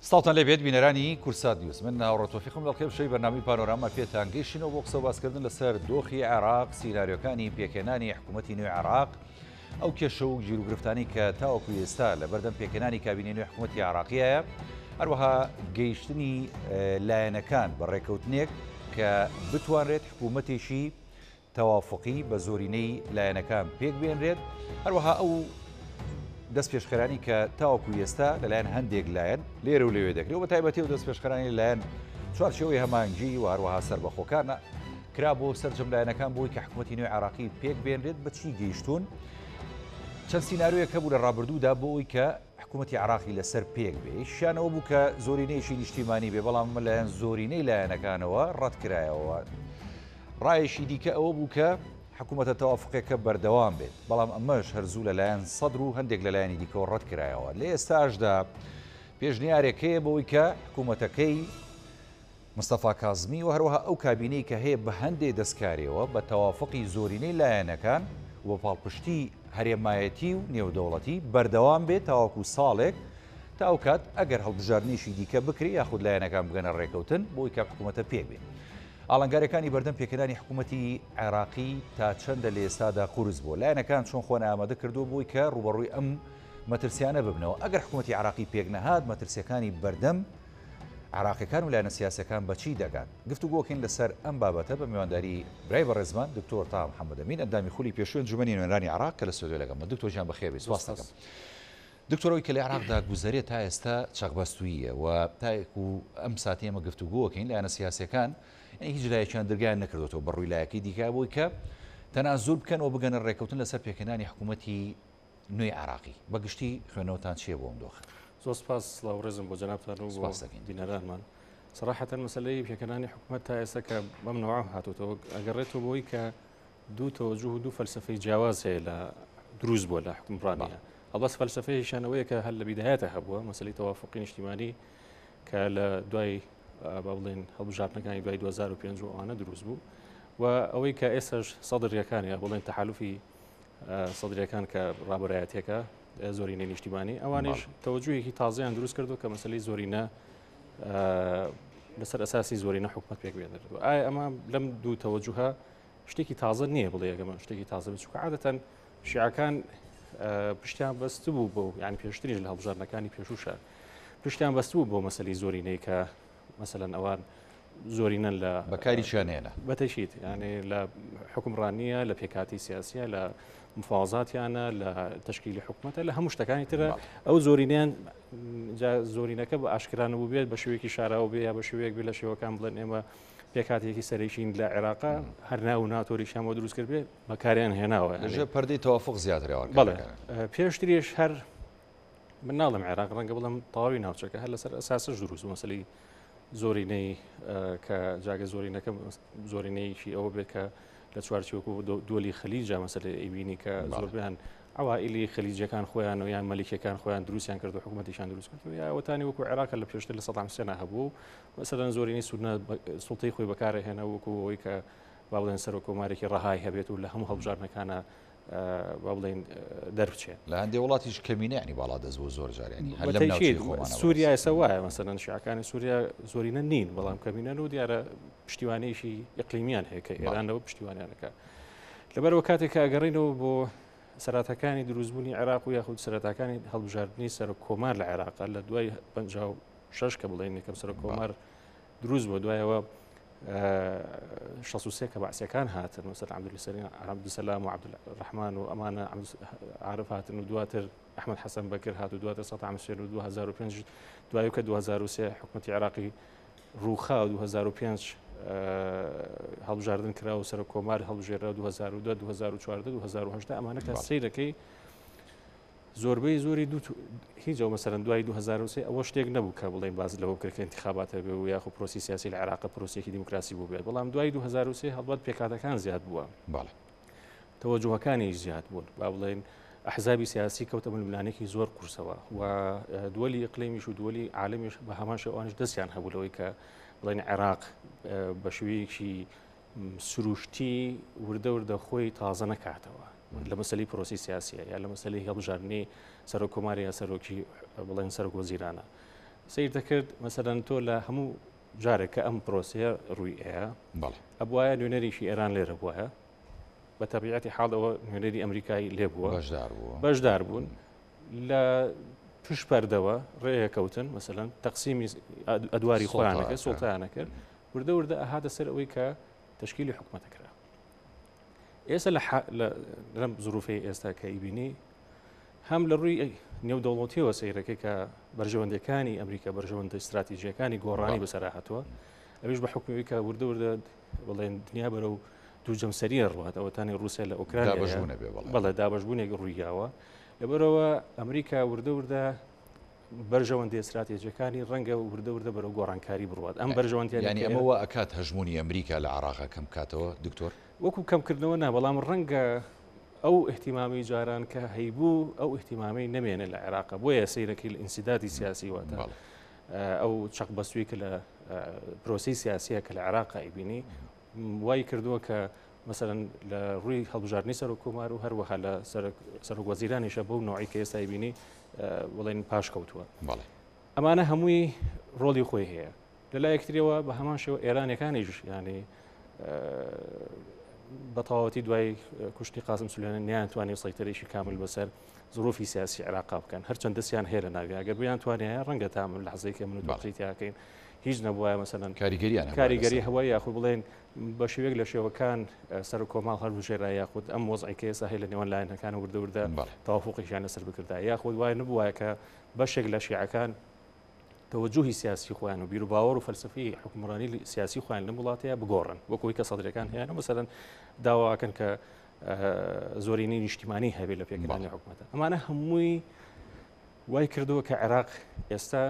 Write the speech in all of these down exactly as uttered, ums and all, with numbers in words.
ساڵتان لێبێت بینەرانی کورسات نیوز من ناوڕۆتۆفیقم لەڵقێ بشەی بەرنامەی پانۆراما پێتان گەیشتینەوە بۆ قسە و باسکردن لەسەر دۆخی عێراق، سیناریۆکانی پێکهێنانی حکوومەتی نوێی عێراق، ئەو کێشە و گیروگرفتانی کە تاوەکو ئێستا لە بەردەم پێکهێنانی کابینەی نوێی حکوومەتی عێراقیایە، هەروەها گەیشتنی لایەنەکان بە ڕێکەوتنێک کە بتوانرێت حکوومەتێکی تەوافقی بە زۆرینەی لایەنەکان پێک بێنرێت، هەروەها ئەو دەست پێشخەرانی کە تاوەکو ئێستا لەلایەن هەندێک لایەن لێرە و لەوێ دەکرێت و بەتایبەتی و دەست پێشخەرانی لایەن چوارچێوەی هەمانگی و هەروەها سەربەخۆکان کرا بۆ سەرجەم لایەنەکان بۆی کە حکوومەتی نوێی عێراقی پێک بێنرێت بە چی گەیشتون. چەند سیناریۆیەک هەبوو لە ڕابردوودا بۆ ئەوی کە حکوومەتی عێراقی لەسەر پێک بێ. یەکیشیانەوە بوو کە زۆرینەیەکی نیشتیمانی بێ، بەڵام لەلایەن زۆرینەی لایەنەکانەوە ڕەتکرایەوە. ڕایەشی دیکە ئەوە بوو کە حکوومەتە تەوافقێکە بەردەوام بێت، بەڵام ئەمەش هەرزوو لەلایەن سەدر و هەندێک لەلایەنی دیکەوە ڕەت کرایەوە. لە ئێستاشدا پێشنیارێک هەیە بەوەی کە حکوومەتەکەی مستەفا کازمی و هەروەها ئەو کابینەی کە هەیە بە هەندێک دەستکاریەوە بە تەوافقی زۆرینەی لایەنەکان و پاڵپشتی هەرێمایەتی و نێودەوڵەتی بەردەوام بێت تاوەکو ساڵێک تا ئەو کات ئەگەر هەڵبژاردنیشی دیکە بکری یاخود لایەنەکان بگەنە ڕێکەوتن بۆی کە حکوومەتە پێک بێت. ئاڵنگارەکانی بەردەم پێکهێنانی حکوومەتی عێراقی تا چەندە لە ئێستادا قورس بوو. لایەنەکان چۆن خۆیان ئامادە کردو بووی کە ڕوبەڕووی ئەم مەترسیانە ببنەوە. ئەگەر حکوومەتی عێراقی پێک نەهات مەترسیەکانی بەردەم عێراقیەکان و لایەنە سیاسەکان بەچی دەگات. گفتوگۆکەین لەسەر ئەم بابەتە بە میوانداری برای بەڕێزمان دکتۆر تا محەممەد ئەمین، ئەندامی خولی پێشووی ئەنجومەنی نوێنەرانی عێراق کە لە سودۆ لەگەڵمە. دکتۆر جیان بەخێر بێت. سپاس دەکەم. دکتۆرەوەی کە لە عێراقدا گوزەرێت تا ئێستا چەقبەستوویە و تایەکو ئەم ساتی ئەمە گفتوگۆکەین لایەنە سیاسەکان هیچ لایەکیان دەرگیان نەکردوەوە بە ڕووی لایەکی دیکە بۆی کە تەنازول بکەنەوە بگەنە ڕێکەوتن لەسەر پێکهێنانی حکوومەتی نوێی عێراقی. بەگشتی خوێنەوەتان چییە بۆ ئەم دۆخە؟ زۆر سپاس سڵاوڕێزم بۆ جەنابتان و بۆ بینەرانمان. سەراحەتەن مەسەلەی پێکهێنانی حکوومەت تا ئێستا کە بەم نەوع هاتووەوە ئەگەڕێتەوە بۆی کە دوو تەوەجوه و دوو فەلسفەی جیاواز هەیە لە دروست بووە لە حکومڕانیە. هەڵبەست فەلسفەیەکیشانەوەیە کە هەر لە بیدایەتە هەبووە مەسەلەی تەوافقی نیشتیمانی کە لە دوای با بڵێن هەڵبژاردنەکانی دوای دوو هەزار و پێنج ئەوانە دروست بوو و ئەوەی کە ئێستاش سەدرەکانی بڵێن تەحالوفی سەدرەکان کە ڕابەرایەتێکە زۆرینەی نیشتیمانی ئەوانش تەوەجوهێکی تازەیان دروست کردو کە مەسەلەی زۆرینە لەسەر ئەساسی زۆرینە حکومەت پێک بێنێتەوە. ئایا ئەمە لەم دوو تەوەجوهە شتێکی تازە نییە بڵێ ئەگەمە شتێکی تازە بچووکە عادەتەن شیعەکان پشتیان بەست بوو بۆ یعنی پێشتریش لە هەڵبژاردنەکانی پێشووشە پشتیان بەست بوو بۆ مەسەلەی زۆرینەی کە مثلەن ئەوان زۆرینەن لە بەکاری شانێنە بەتەشیت یعنی لە حکومڕانیە لە پێکاتی سیاسیە لە مفاوزاتیانە لە تشکیلی حکوومەتە لە هەموو شتەکانی ترە ئەو زۆرینیان زۆرینەکە بە ئاشکران بوو بێت بە شێوەیەکی شاراوە بێ یا بە شێوەیەک بێت لە شێوەکان بڵێن ئێمە پێکاتێکی سەرێکین لە عێراقا هەر ناو ناتۆریشیان بۆ دروست کرد بێت بەکاریان هێناوە ژە پەردەی تەوافق زیاترەوە. بەڵێ پێشتریش هەر من ناڵم عێراق ڕەنگە بڵم تەواوی ناوچەکە هەر لەسەر ئەساسش دروست مەسەلەی زۆرینەی کە جاگە زۆرینەکە زۆرینەیەکی ئەوە بێت کە لە چوارچێوەکو دۆلی خەلیجا مەسەلەی ئەیبینی کە زۆربیان ئەوائیلی خەلیجەکان خۆیان و یان مەلیکەکان خۆیان دروستیان کرد و حکوومەتیشان دروست کرد و یا ئەوەتانی وەکو عێراق لە پێشتر لە سەدام حوسێن هەبوو مەسەلەن زۆرینەی سونە سوڵتەی خۆی بەکارهێنا وەکو ئەوەی کە با بڵێن سەرۆکۆمارێکی ڕەهای هەبێت و لە هەموو هەڵبژاردنەکانە با بڵێن دەربچێت. لە هەندێک وڵاتیش کەمینە ینی باڵا دەست بۆ زۆر جارێنی سووریا ئێستا وایە مەسەلەن شیعەکانی سووریا زۆرینە نین بەڵام کەمینەن و دیارە پشتیوانەیەکی ئیقلیمیان هەیە کە ئێرانەوە پشتیوانیانەکە. لەبەرەوە کاتێک کە ئەگەڕینەوە بۆ سەراتەکانی دروستبوونی عێراق و یاخود سەرەتاکانی هەڵبژاردننی سەر کۆمار لە عێراق لە دوای پەنجا و شەش کە بڵێن یەکەم سەر کۆمار دروست بووە دوایەوە شەست و سێ کە بەعسیەکان هاتن وسەر عەبدولسەلام و عەبدولڕەحمان و ئەمانە عارف هاتن و دواتر ئەحمەد حەسەن بەکر هات و دواتر سەدام حوسێن و دوو هەزار و پێنج دوایەوە کە دوو هەزار و سێ حکوومەتی عێراقی ڕووخا و دوو هەزار و پێنج هەڵبژاردن کرا و سەر کۆمار هەڵبژێرا دوو هەزار و دە دوو هەزار و چواردە دوو هەزار و هەژدە ئەمانە کە سەیرەکەی زۆربەی زۆری دوو هیچەوە مەسەرەن دوای دوو هەزار و سێ ئەوە شتێک نەبوو کە بڵێن باز لەوە بکرد کە انتخاباتە بێ و یاخو پرۆسی سیاسی لە عێراق پرۆسیێکی دیموکراسی بوو بێت بەڵام دوای دوو هەزار و سێ هەڵبەت پێکاتەکان زیاد بووە باڵێ تەوەجوهەکانیش زیاد بوون با بڵێن ئەحزابی سیاسی کەوتە ململانێکی زۆر قورسەوە و دووەلی ئیقلیمیش و دووەلی عالمیش بە هەمان شێوانش دەستیان هەبوو لەوەی کە بڵێن عێراق بە شێوەیەکی سروشتی وردە وردە خۆی تازە نەکاتەوە لە مەسەلەی پرۆسی سیاسیە یا لە مەسەلەی هەڵبژاردننی سەرۆکۆماری یا سەرۆکی بڵێن سەرۆک وەزیرانە سیر دەکرد مەسەرەن تۆ لە هەموو جارێک کە ئەم پرۆسەیە ڕووی ئەیە ئەبواە نوێنەریشی ئێران لێرە بووە بە تەبیعەتی حاڵەوە نوێنەری ئەمریکایی لێ بووە بەشدار بوون لە پشت پەردەوە ڕێیەکەوتن مەسەلەن تەقسیمی ئەدواری خۆیانەکە سوڵتانە کرد وردە وردە ئەهاتە سەر ئەوەی کە تشکیلی حکوومەتە کرا. ئێستا لەم زروفەی ئێستا کە ئیبینی هەم لە ڕووی نێودەوڵەتیەوە سەیرەکەی کە بەرژەوەندەکانی ئەمریکا بەرژەوەندە استراتیژیەکانی گۆڕانی بەسەرا هاتووە ئەویش بە حکومەوەی کە وردە وردە بڵێن دنیا بەرەو دوو جەمسەریە ڕوات ئەوەتانی رووسیا لە ئۆکرانیا بەڵێ دابەشبوونێک ڕوویاوە لەبەرەوە ئەمریکا وردە وردە بەرژەوەندی استراتیژیەکانی ڕەنگە وردە وردە بەرەو گۆڕانکاری بڕوات ئەم بەرژەوەندیان ینی ئەمەوە ئەکات هەژمونی ئەمریکا لە عێراق کەم کاتەوە دکتۆر وەکو کەمکردنەوە نا بەڵام ڕەنگە ئەو احتیمامی جاران کە هەیبوو ئەو احتیمامی نەمێنێت لە عێراق بۆیە سیرەکی لە ئینسیدادی سیاسی واتە ئەو چەق بەستووی کە لە پرۆسی سیاسیە کە لە عێراق ئیبینی وای کردووە کە مثلا لە ڕووی هەڵبژاردننی سەر و کۆمار و هەروەها لە سەرۆک وەزیرانیشە بەو نوعی کە ئێستا ئیبینی بڵێن پاش کەوتووە ئەمانە هەمووی ڕۆڵی خۆی هەیە لەلای یەکتریەوە بە هەمان شێوە ئێرانیەکانیش ینی بە تەواوەتی دوای کوشتی قاسم سولێمانی نیانتوانی سەیطرەیەکی کامل بەسەر زروفی سیاسی عێراق بکەن هەرچەند دەستیان هەیە لە ناوی ئەگەر بیان توانیایە ڕەنگە تامل لە حەزەیەکی من دوڵی تیاکەین هیچ نەبووە مەسەلەن کاریگەریان کاریگەری هەوای یاخود بڵێن بە شێوەیەک لە شێوەکان سەر و کۆماڵ هەڵبژێرا یاخود ئەم وەزعی کە ئێستا هەیە لە نێوان لایەنەکان وردە وردە تەوافقیشیان لەسەر بکردا یاخود وای نبووە کە بەشێک لە شیعەکان تەوەجوهی سیاسی خۆیان و بیر و باوەڕ و فەلسفەی حکومڕانی سیاسی خۆیان لەم وڵاتەیە بگۆڕن وەکوی کە سەدرەکان هەیە مەسەلەن داواکەن کە زۆرینەی نیشتیمانی هەبێت لە پێکردنی حکوومەتە ئەمانە هەمووی وای کردووە کە عێراق ئێستا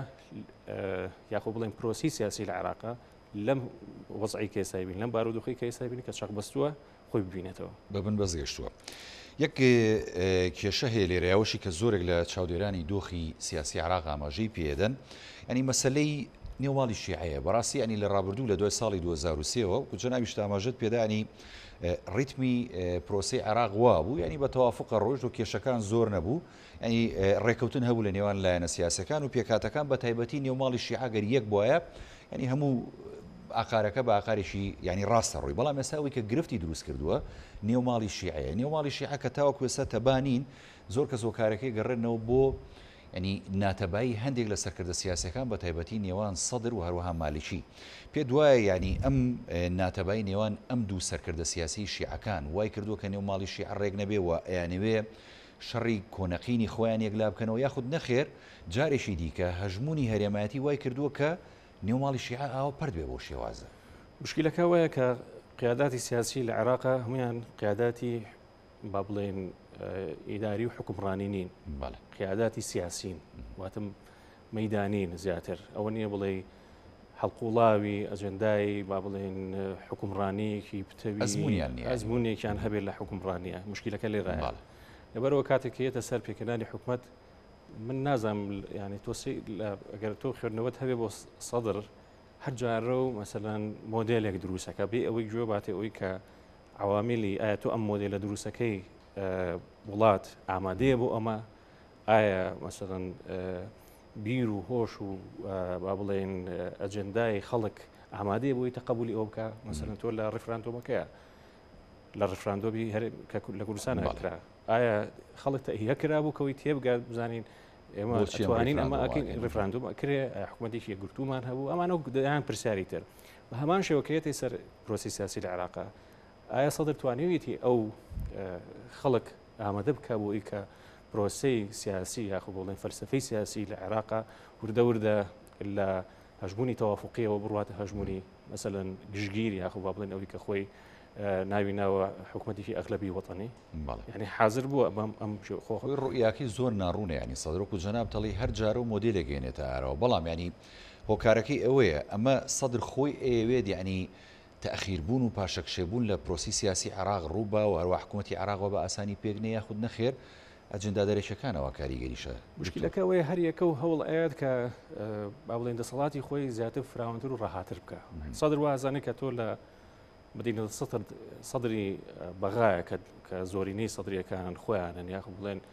یاخۆ بڵێن پرۆسی سیاسی لە عێراقا لەم وەزعی کە ئێستا بین لەم بارودۆخی کە ئێستا بینی کە چەق بەستووە خۆی ببینێتەوە ببن بەزگەشتووە. یەک کێشە هەیە لێرەیەوەشی کە زۆرێک لە چاودێرانی دۆخی سیاسی عێراق ئاماژەی پێدەن ینی مەسلەی نێوماڵی شیعەیە بەڕاستی ینی لە ڕابردوو لە دوای ساڵی دوو هەزار و سێەوە و جەنابیش ئاماژەت پێدانی ڕیتمی پرۆسی عێراق وا بوو ینی بە تەوافقە ڕۆژ و کێشەکان زۆر نەبوو ینی ڕێکەوتن هەبوو لە نێوان لایەنە سیاسەکان و پێکاتەکان بە تایبەتی نێوماڵی شیعەگەر یەک بواە ینی هەموو ئاقارەکە بە ئاقارێکی ینی ڕاستە ڕووی بەڵام ئێستاوی کە گرفتی دروست کردووە نێوماڵی شیعەیە نێوماڵی شیعە کە تاوەکو ئێستا تەبانین زۆر کە زۆکارەکەی گەڕێنەوە بۆ ینی ناتەبایی هەندێک لە سەرکردە سیاسەکان بە تایبەتی نێوان سەدر و هەروەها مالیکی پێ دوایە ینی ئەم ناتەبایی نێوان ئەم دوو سەرکردە سیاسی شیعەکان وای کردووە کە نێوماڵی شیعە ڕێک نەبێەوە ئەیانەوێ شەڕی کۆنەقینی خۆیان یەکلا بکەنەوە یاخود نەخێر جارێکی دیکە هەژمونی هەرێمایەتی وای کردووە کە نێوماڵی شیعە ئاوە پەرد بێ بۆ شێوازە مشکلەکە وایە کە قیاداتی سیاسی لە عێراقا هەمویان قیاداتی با بڵێن ئیداری و حکومڕانی نین قیاداتی سیاسین واتم مەیدانین زیاتر ئەوە نییە بڵێ هەڵقوڵاوی ئەجەندای با بڵێن حکومڕانیەکی پتەوی ئەزمونێکیان هەبێت لە حکومڕانیە مشکلەکە لێ ڕایە لەبەرەوە کاتێک هەیەتە سەر پێکردنی حکوومەت من نازانم ینی تۆسی ئەگەر تۆ خوێندنەوەت هەبێ بۆ سەدر هەر جارە و مەسەلەن مۆدلێک دروستەکە بێ ئەوەی گوێ باتێ ئەوەی کە عوامیلی ئایا تۆ ئەم مۆدلە دروستەکەی وڵات ئامادەیە بۆ ئەمە ئایا مەسەلەن بیر و هۆش و با بڵێن ئەجەندای خەڵک ئامادەیە بۆی تەقبولی ئەو بکە مەسەلەن تۆ لە ڕفراندۆمەکەیە لە ڕفراندۆبی هەر لە کوردستانە کرا ئایا خەڵک تەهیە کرا بوو کەوەی تێبگات بزانین ئێمە توانین ئەمە ئەکەین ڕفراندۆم ئەکرێ حکوومەتێکی گرتومان هەبوو ئەمانە دەیان پرسیاری تر بە هەمان شێوەکەیەتی سەر پرۆسی سیاسی لە عێراقا ئایا سەدر توانیویەتی ئەو خەڵک ئامادە بکە بۆ ئەوەی کە پرۆسەی سیاسی یاخود بڵێن فەلسفەی سیاسی لە عێراقا وردە وردە لە هەژمونی تەوافقیەوە بڕواتە هەژمونی مەسەلەن گشتگیر یاخود با بڵێن ئەوەی کە خۆی ناوی ناوە حکوومەتێکی ئەغلبی وەتەنی ینی حاضر بووە ئەم خۆی ڕوئیاکی زۆر ناڕوونە ینی سەدرۆک و جەناب تەڵی هەر جارە و مۆدیلێک گەێنێتە ئارەوە بەڵام ینی هۆکارەکەی ئەوەیە ئەمە سەدر خۆی ئەوێت ینی تەخیربوون و پاشەکشێبوون لە پرۆسی سیاسی عێراق ڕووبا و هەروە حکوومەتی عێراقەوە بە ئاسانی پێکنێ یاخود نەخێر ئەجندا دەرێکەکانەوە کاریگەریشە مشکلەکە ئەوەیە هەر یەکە و هەوڵ ئاات کە با بڵێن دەسەڵاتی خۆی زیاتر فراوانتر و ڕاهاتر بکە سەدر وازانێت کە تۆ لە بدینە سەدری بەغایە کە زۆرینەی سەدرریەکان خۆیانن یاخ بڵێن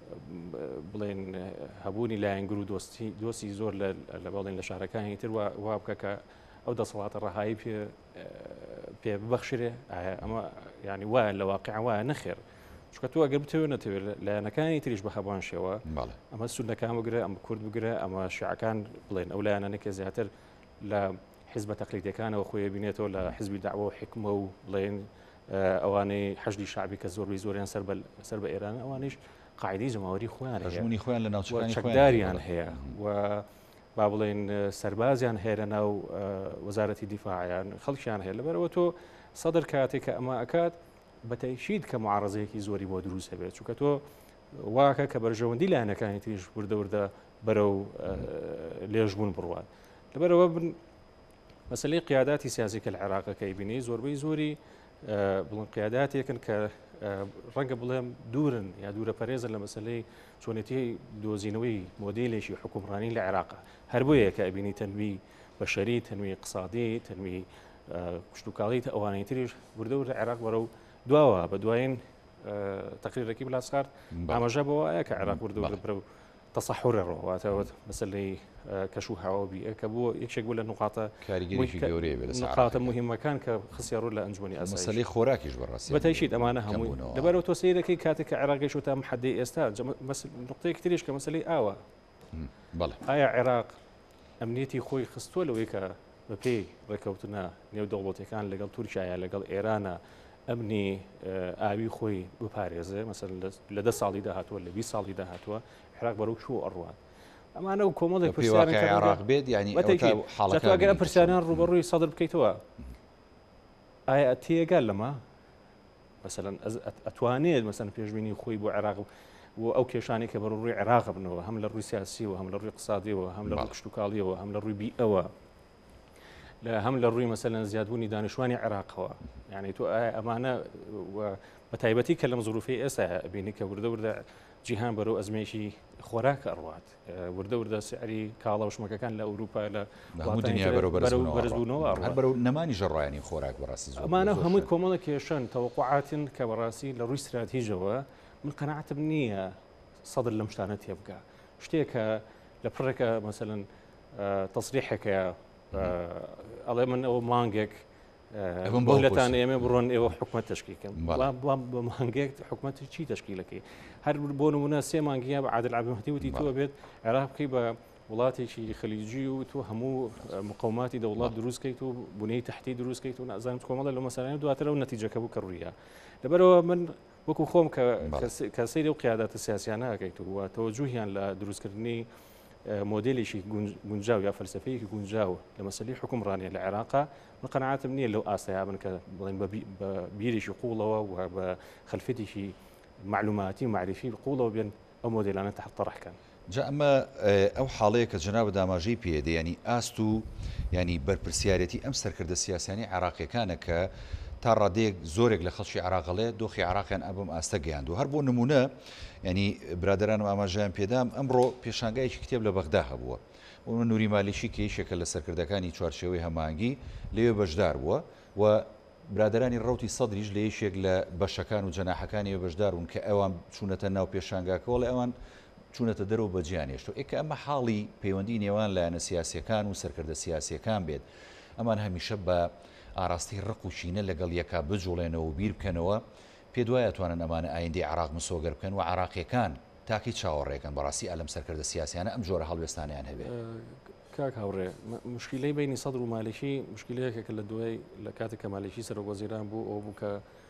بڵێن هەبوونی لایەنگر و دۆستی دۆستی زۆر لە بەڵێن لە شارەکانی تر وا بکە کە ئەو دەسەڵاتە ڕەهایی پێ پێ ببەخشرێ ئەمە ینی وایە لە واقع وایە نەخێر چکە تۆ ئەگەر بتەوێت نەتەوێت لایەنەکانی تریش بە هەبوان شێوە ئەمە سونەکان بگرە ئەمە کورد بگرە ئەمە شیعەکان بڵێن ئەو لایەنانێکە زیاتر لە حیزبە تەقلیدیەکانەوە خۆی بینێتەوە لە حیزبی داعوە و حکمە و بڵێن ئەوانەی حەشدی شعبی کە زۆربەی زۆریان سەر بە ئێران ئەوانیش قاعدەی جەماوەری خۆیان ژمونی خۆیان لە ناوچەکانی چەکداریان هەیە و با بڵێن سەربازیان هەیە لە ناو وەزارەتی دیفاعیان خەڵکیان هەیە لەبەرەوە تۆ سەدر کاتێک کە ئەمە ئەکات بەتەیشید کە معارەزەیەکی زۆری بۆ دروست هەبێت چونکە تۆ واکە کە بەرژەوەندی لایەنەکانی تریش وردە وردە بەرەو لێژبوون بڕوات لەبەرەوە مەسلەی قیاداتی سیاسی کە لە عێراقەکەی بینی زۆربەی زۆری بڵێن قیاداتێکن کە ڕەنگە بڵێم دوورن یا دوورە پەرێزن لە مەسلەی چۆنێتی دۆزینەوەی مۆدیلێکی حکومڕانی لە عێراقا هەر بۆیە کە ئەبینی تەنوی بەشەری تەنوی اقتصادی تەنوی کشتتوکاڵی ئەوانەی تریش وردە وردە عێراق بەرە و دواوە بە دوایین تەقریرەکی بلاسقارد ئاماژە بەوە ئایا کە عێراق وردە وردە برە و تەسەحورە ڕۆواتەوە مەسلەی کەش و هاوابی کە بۆ یەکێک بوو لە نقاتە کاریگەریی گەورەیە بێت نقاتە مهمەکان کە خسییا ڕوو لە ئەنجومی ئاسایی مەسەلەی خۆراکیش بەڕاستی بەتەیشید ئەمانە هەموو لەبەرەوە تۆ سەیرەکەی کاتێک کە عێراق گەیشتە ئەم حەدەی ئێستا نقطەیەکی تریش کە مەسەلەی ئاوە ئایا عێراق ئەمنیەتی خۆی خستووە لەوەی کە بە پێی ڕێکەوتنە نێو دەوڵەتەکان لەگەڵ تورکیایە لەگەڵ ئێرانە ئەمنی ئاوی خۆی بپارێزێ مەسەن لە دە ساڵی داهاتووە لە بیست ساڵی داهاتووە عێراق بەرەو چوو ئەڕوات ئەمانە و کۆمەڵێک عێراق بێت ینی حاڵەکەگەر پرسیاران ڕوبەڕووی سەدر بکەیتەوە ئایا تێگەل لەمە مەسەن ئەتوانێت مەسەن پێشبینی خۆی بۆ عێراق و ئەو کێشانی کە بەڕووی عێراق بنەوە هەم لە ڕووی سیاسی و هەم لە ڕووی اقتصادیەوە هەم لە ڕووی کشتتوکاڵیەوە هەم لە ڕووی بیئەوە لە هەم لە ڕووی مەسەلەن زیادبوونی دانیشتوانی عێراقەوە یعنی تۆ ئەمانە بە تایبەتی کە لەم زروفی ئێستا بینی کە وردە وردە جیهان بەرەو ئەزمێکی خۆراک ئەڕوات وردە وردە سعری کاڵە و شمەکەکان لە ئەوروپا لە دنیا بەرەبەرزبوونەوە هەر بەرەو نەمانی ژەڕایانی خۆراک بەڕاستی ئەمانە هەمووی کۆمەڵە کێشن تەوەقعاتن کە بەڕاستی لە ڕووی استراتیژەوە من قەناعەتم نییە سەدر لەم شتانە تێبگا شتێکە لە پڕێکە مەسەلەن تەسریحێکە ئەڵێ من ئەوە مانگێک بۆلەتان ئێمە بڕۆن ئێوە حکومەت تشکیلکەن بە مانگێک حکومەت چی تشکیلەکەی هەر بۆ نمونە سێ مانگیە بە عادل عەبدولمەحدی وتی تۆ بێت عێراق بکەی بە وڵاتێکی خەلیجی و تۆ هەموو مقاوماتی دەوڵات دروستکەیت و بنەی تەحتی دروستکەیت و نازانم کۆمەڵە لەو مەسەلانە دواتر ئەو نەتیجەکە بوو کە ڕوویە لەبەرەوە من وەکو خۆم کە سەیری ئەو قیاداتە سیاسیانە ئەەکەیت و تەوەجوهیان لە دروستکردنی مۆدلێکی گونجاو یا فەلسفەیەکی گونجاو لە مەسەلەی حکومڕانیە لە عێراقا من قەناعەتم نییە لەو ئاستەیە بن کە بڵێن بە بیرێکی قوڵەوە و بە خەلفەتێکی معلوماتی معرفی قوڵەوە بێن ئەو مۆدلانە تحت طرحکەن جا ئەمە ئەو حاڵەیە کە جەناب داماژەی پێدە ینی ئاست و ینی بەرپرسیارەتی ئەم سەرکردە سیاسانی عێراقیەکانە کە تا ڕادەیەک زۆرێک لە خەڵکی عێراقڵێ دۆخی عێراقیان ئەبم ئاستە گەیاند و هەر بۆ نمونە ینی برادرانم ئاماژیان پێدام ئەمڕۆ پێشانگایکی کتێب لە بەغدا هەبووە و نووری مالیشی کێشێکە لە سەرکردەکانی چوارچێوەی هەمانگی لێوێ بەشدار بووە و برادرانی ڕوتی سەدریش لە یەشێک لە بەشەکان و جەناحەکانی بەشدار بوون کە ئەوان چوونەتە ناو پێشانگاکەوە لە ئەوان چوونەتە دەرەوە بەجیانێشت و ئێکە ئەمە حاڵی پەیوەندی نێوان لایەنە سیاسیەکان و سەرکردە سیاسیەکان بێت ئەمان هەمیشە بە ئاراستی ڕق و شینە لەگەڵ یەکا بجوڵێنەوە و بیر بکەنەوە پێ دوایە توانن ئەمانە ئایندی عێراق مسۆگەر بکەن و عێراقیەکان تاکی چاوەڕێکن بەڕاستی ئەلەم سەرکردە سیاسیانە ئەم جۆرە هەڵوێستانیان هەبێت کاک هاوڕێ مشکلەی بینی سەدر و مالیشی مشکلەیەکە لە دوای لە کاتێک کە مالیشی سەرۆکوەزیران بوو ئەو بوو کە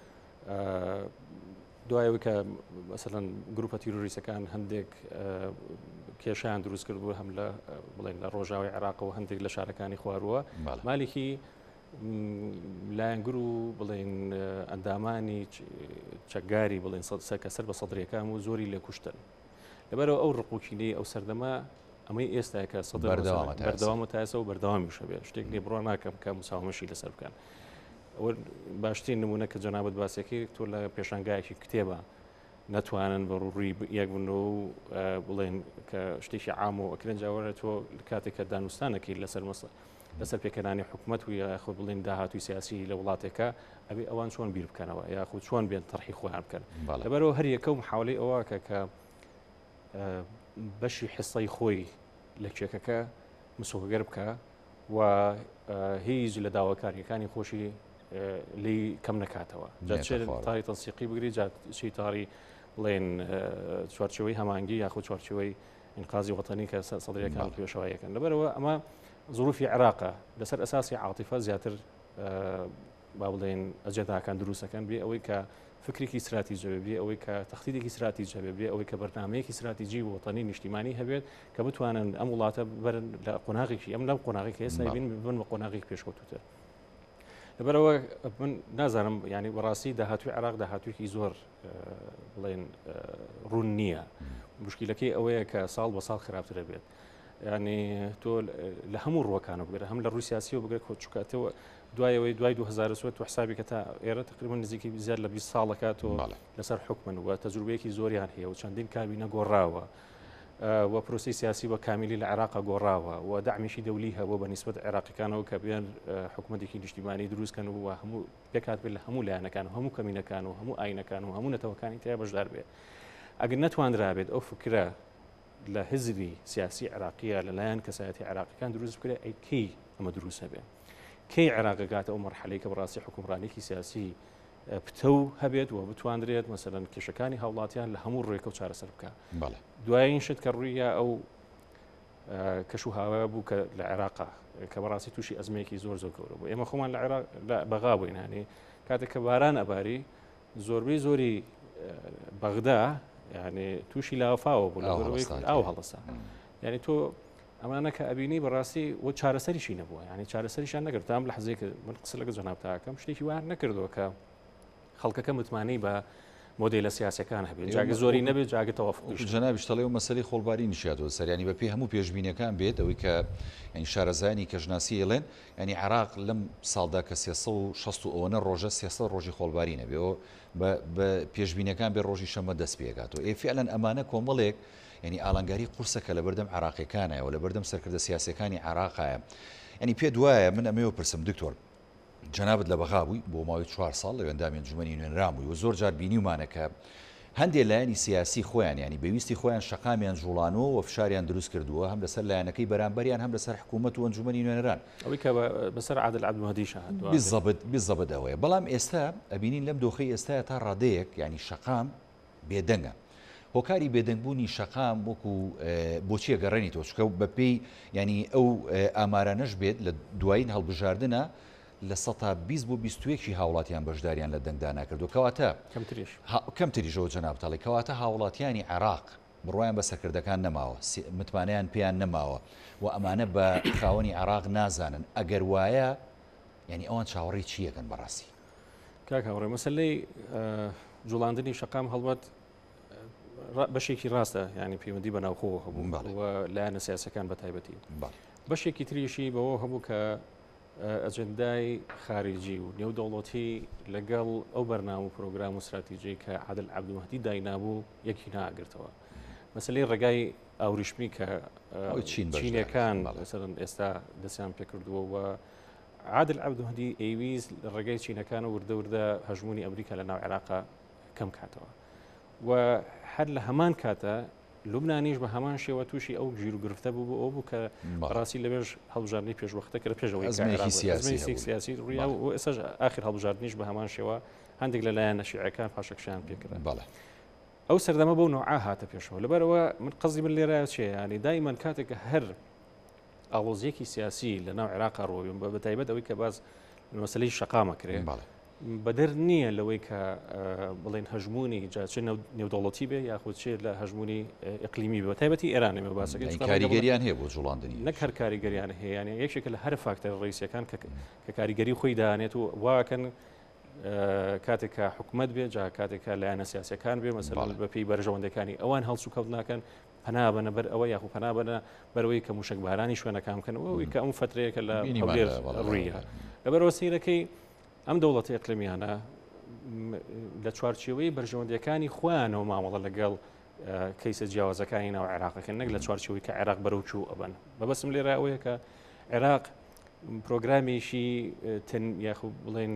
دوایەوەی کە مەسەلەن گروپە تیرۆریستەکان هەندێک کێشیان دروست کردبوو هەم لە بڵێن لە ڕۆژاوی عێراقەوە هەندێک لە شارەکانی خوارووە مالێکی لایەنگر و بڵێن ئەندامانی چەکگاری بڵێن سەرکە سەر بە سەدرەکان و زۆری لێ کوشتن لەبەرەوە ئەو ڕقوکینەی ئەو سەردەما ئەمەی ئێستای کە سەدر بەردەوامە تاسە و بەردەوامی شەبێ شتێک لێ بڕۆ ناکەم کە مساومەشی لەسەر بکەن ئەوە باشترین نمونە کە جەنابەت باسێکی تۆ لە پێشانگایەکی کتێبە نەتوانن بە ڕووڕووی یەک بنەوە و بڵێن کە شتێکی عام و ئەکرێن جاوەرە تۆ کاتێک کە دانوستانەکەی لەسەر مەسە لەسەر پێکەرانی حکوومەت و یاخود بڵێن داهاتوی سیاسی لە وڵاتێکە ئەبێ ئەوان چۆن بیر بکەنەوە یاخود چۆن بێن تەرحی خۆیان بکەن لەبەرەوە هەر یەکە و محاولەی ئەوە کە کە بەشی حسەی خۆی لە کێکەکە مسۆگەر بکە و هیچ لە داواکاریەکانی خۆشی لی کەم نکاتەوە تاری تەنسیقی بگری چی تاری بڵێن چوارچەوەی هەمانگی یاخود چوارچەوەی ئینقازی وەتەنی کە سەدرەکان پێشەوایەکەن لەبەرەوە ئەمە ظروفی عێراقە لەسەر ئەساسی عاتیفە زیاتر با بڵێن ئەجێداکان دروستەکەن بێ ئەوەی کە فکرێکی استراتیژە بێ ئەوەی کە تەخطیتێکی استراتیژە بێ ئەوەی کە بەرنامەیەکی استراتیژی وەتەنی نیشتیمانی هەبێت کە بتوانن ئەم وڵاتە بەرن لە قۆناغێکی ئەم لەم قۆناغی ئێستا بین بن بە قۆناغێکی پێشکەوتوتر لەبەرەوە من نازانم ینی بەڕاستی داهاتوی عێراق داهاتوویەکی زۆر بڵێن ڕوون نییە مشکلەکەی ئەوەیە کە ساڵ بە ساڵ خراپترە بێت ینی تۆ لە هەموو ڕوەکانە بگرە هەم لە ڕووسیاسی و بگرێت کۆچکاتەوە دوایەوەی دوای دو هزار و سێ حسابی کە تا ئێرە تقریبا نزیکی زیاد لە بیست ساڵەکاتەوە لەسەر حکومن و تەجروبەیەکی زۆریان هەیە و چەندین کابینە گۆڕاوە و پرۆسی سیاسی بە کامیلی لە عێراق گۆڕاوە و داعمیشی دەولی هەبوو بە نیسبەت عێراقیەکانەوە کە بێن حکومەتێکی نیشتیمانی دروستکەن و هەموو پێکات بێت لە هەموو لایەنەکان و هەموو کەمینەکان و هەموو ئاینەکان و هەموو نەتەوەکانی تیا بەشدار بێت ئەگەر نەتواندرابێت ئەو فکرە لە حزبی سیاسی عێراقیە لەلایەن کەسایەتی عێراقیەکان دروست بکرێت ئەی کەی ئەمە دروست هەبێت کەی عێراقەکاتە ئەو مەرحەلەی کە بەڕاستی حکومڕانێکی سیاسی پتە هەبێت و بتواندرێت مەسەرەن کێشەکانی هاوڵاتیان لە هەموو ڕێکە و چارەسەر بکە دوایین شت کە ڕوویە ئەو کەش و هاوایە بوو کە لە عێراقا کە بەڕاستی تووشی ئەزمەیەکی زۆر زۆر گەورە بوو ئێمە خۆمان لە عێراق بەغا بووین هەنێ کاتێک کە باران ئەباری زۆربەی زۆری بەغدا یعنی تووشی لاوەفاوە بوو ئاو هەڵەسا یعنی تۆ ئەمانە کە ئەبینی بەڕاستی و چارەسەریشی نەبووە ینی چارەسەریشان نەکرد تام لە حەزێک من قسە لەگە جەنابتاکەم شتێکی وان نەکردەوە کە خەڵکەکە متمانەی بە مۆدیلە سیاسەکان هەبێت جاگە زۆری نەبێت جاگە تەوافقیش جەنابیش دەڵێ و مەسەلەی خۆڵباری نیشیاتەوە سەریانی بە پێی هەموو پێشبینیەکان بێت ئەوەی کە ینی شارەزایانی کەژناسی ئێڵێن ینی عێراق لەم ساڵدا کە سێسەد و شەست و ئەوەنە ڕۆژە سێسەد ڕۆژی خۆڵباری نەبێەوە بە پێشبینیەکان بێ ڕۆژی شەمە دەست پێگاتەوە ئێ فعلەن ئەمانە کۆمەڵێک ینی ئالانگاری قورسەکە لە بەردەم عێراقیەکانایە و لە بەردەم سەرکردە سیاسەکانی عێراقایە ینی پێ دوایە من ئەمەوە پرسم دکتۆر جەنابەت لە بەغا بووی بۆ ماوەی چوار ساڵ لە وێندامی انجومەنی نوێنران بووی و زۆر جار بینیومانە کە هەندێک لایەنی سیاسی خۆیان ینی بەویستی خۆیان شەقامیان جوڵانەوە و فشاریان دروست کردووە هەم لەسەر لایەنەکەی بەرامبەریان هەم لەسەر حکوومەت و انجومەنی نوێنران ئەوەی کە بەسەر عادل عەبدولمەهدی شاهد بالضبط بالضبط ئەوەیە بەڵام ئێستا ئەبینین لەم دۆخەی ئێستاە تا ڕادەیەک ینی شەقام بێدەنگە هۆکاری بێدەنگبوونی شەقام وەکو بۆچیە گەڕێنیتەوە چکە بە پێی ینی ئەو ئامارانەش بێت لە دوایین هەڵبژاردنە لە سەتا بیست بۆ بیست و یەکی هاوڵاتیان بەشداریان لە دەنگدانا کردو کەواتە کەم تریژەوە جەنابتەڵی کەواتە هاوڵاتیانی عێراق بڕوایان بە سەرکردەکان نەماوە متمانیان پێیان نەماوە و ئەمانە بە خاوەنی عێراق نازانن ئەگەر وایە ینی ئەوان چاوەڕێی چیەکەن بەڕاستی کاک هاوڕێ مەسەلەی جوڵاندنی شەقام هەڵبەت بەشێکی ڕاستە ینی پەیوەندی بەناوخۆوە هەبوو و لایەنە سیاسەکان بە تایبەتی بەشێکی تریشی بەوە هەبوو کە ئەجندای خارجی و نێودەوڵەتی لەگەڵ ئەو بەرنامە و پرۆگرام و استراتیژی کە عادل عەبدولمەهدی داینابوو یەکی ناگرتەوە مەسەلەی ڕێگای ئاوریشمی کە چینەکان مەسەڵەن ئێستا دەستیان پێکردووە و عادل عەبدولمەهدی ئەیویست ڕێگای چینەکانە وردە وردە هەژمونی ئەمریکا لە ناو عێراقا کەم کاتەوە و هەر لە هەمان کاتە لوبنانیش بە هەمان شێوە تووشی ئەو ژیر و گرفتە بوو بۆ ئەو بوو کە ڕاستی لەبێژ هەڵبژاردننی پێشوەختە کە پێشەوەی سیاسی ڕوویا و ئێستاش ئاخر هەڵبژاردنیش بە هەمان شێوە هەندێک لە لایەنە شیعەکان پاشەکشیان پێکردن ئەو سەردەمە بەو نوعا هاتە پێشەوە لەبەرەوە من قەزی من لێرایە چێ ینی دایمەن کاتێک کە هەر ئاڵۆزیەکی سیاسی لە ناو عێراقا ڕۆیون بە بەتایبەت ئەوەی کە باز مەسەلەی شەقامە کرێ بەدەر نییە لەوەی کە بڵێن هەژمونی جاچێ نێودەوڵەتی بێ یاخود چێت لە هەژمونی ئەقلیمی بێ تایبەتی ئێرانێ بە باسەکەی کاریگەریان هەیە بۆ جوڵاندنی نەک هەر کاریگەریان هەیە یانە یەکێکە لە هەر فاکتەر ڕئیسیەکان کە کاریگەری خۆی دانێت و واکەن کاتێک کە حکومت بێ جا کاتێکە لایەنە سیاسەکان بێ مەسەڵەن بە پێی بەرژەوەندەکانی ئەوان هەڵسو کەوت ناکەن پەنا بەنە بەر ئەوە یاخو پەنا بەنە بەرەوەی کە موشک بارانی شوێنەکان بکەن ئەوەی کە ئەم فترەیەکە لە ڕوویە لەبەرەوە سیرەکەی ئەم دەوڵەتی ئەقلیمیانە لە چوارچێوەی بەرژەوەندەکانی خۆیانەوە مامەڵە لەگەڵ کەیسە جیاوازەکانی ناو عێراقەکەن نەک لە چوارچێوەی کە عێراق بەرەو چوو ئەبن بەبەسم لێرە ئەوەیە کە عێراق پرۆگرامێکی تن یاخو بڵێن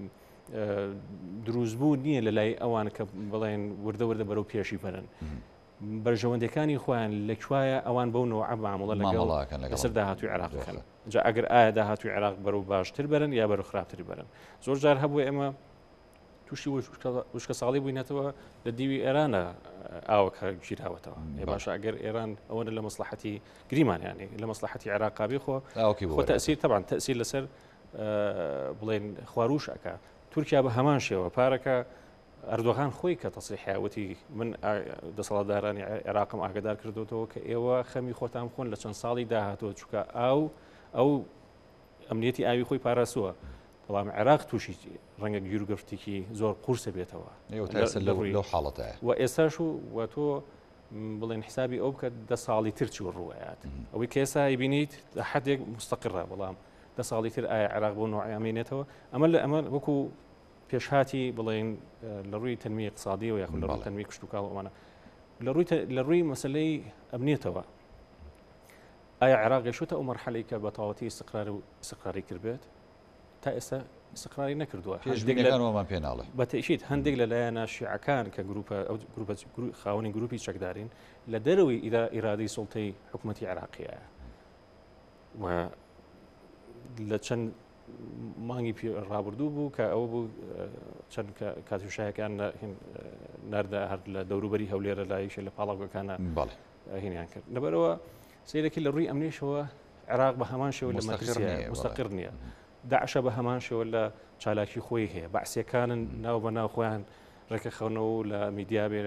دروستبوو نییە لە لای ئەوان کە بڵێن وردە وردە بەرەو پێشی بەرن بەرژەوەندەکانی خۆیان لەکوایە ئەوان بەو نەوع مامەڵە لەگەڵ لەسەر داهاتوی عێراق بکەن. جا ئەگەر ئایا داهاتوی عێراق بەرەو باشتر بەرن یا بەرەو خراپتر بەرن. زۆر جار هەبوو ئێمە تووشی وشکە ساڵی بووینەتەوە لە دیوی ئێرانە ئاوەکە گیراوەتەوە. ێ باشە ئەگەر ئێران ئەوەنە لە مەسلحەتی گریمانیانی لە مەسلحەتی عێراقابی خۆ خۆ تەسیر تەبان تەسیر لەسەر بڵێن خواروشەکە. تورکیا بە هەمان شێوە پارەکە ئەردۆغان خۆی کە تەسریحیاوەتی من دەسەڵاتدارانی عێراقم ئاگدار کردوەوە کە ئێوە خەمی خۆتان خۆن لە چەند ساڵی داهاتوە چووکە ئاو ئەو ئەمنیەتی ئاوی خۆی پاراسووە. بەڵام عێراق تووشی ڕەنگە گیرگرفتێکی زۆر قورسە بێتەوە لەو حاڵەتە و ئێستاش و تۆ بڵێن حسابی ئەو بکە دە ساڵی ترچی و ڕوایات ئەوەی کە ئێستا بینیت لە حدێک مستەقرە بەڵام دە ساڵی تر ئایا عێراق بۆ نوعیامێنێتەوە ئەمە لە ئەمە وەکو پێشهاتی بڵێن لە ڕووی تەنمی اقتصادی و یاخود لە ڕووی تەنمی کشتتوکاڵ ئەمانە لە ڕووی مەسلەی ئەمنیەتەوە ئایا عێراق گەشتە ئەو مەرحەلەی کە بە تەواوەتی استقرار و استقراری کردبێت تا ئێستا استقراری نەکردووە پێشبینەکانمان پێ ناڵێ بە تەئکید هەندێک لەلایەنە شیعەکان کە گروپە ئەو گروپە خاوەنی گروپی چەکدارین لە دەرەوەی ئیرادەی سوڵتەی حکوومەتی عێراقیە و لە چەند مانگی ڕابردوو بوو کە ئەوە بوو چەند کاتوشایەکان نەردە هەر لە دەوروبەری هەولێرە لایشە لە پاڵاوگەکانە هینیان کرد لەبەرەوە سیرەکی لە ڕووی ئەمنیشەوە عێراق بە هەمان شێوە لە مستەقر نییە داعشە بە هەمان شێوە لە چالاکی خۆی هەیە بەعسیەکانن ناو بە ناو خۆیان ڕێکەخەونەوە لە میدیا بێت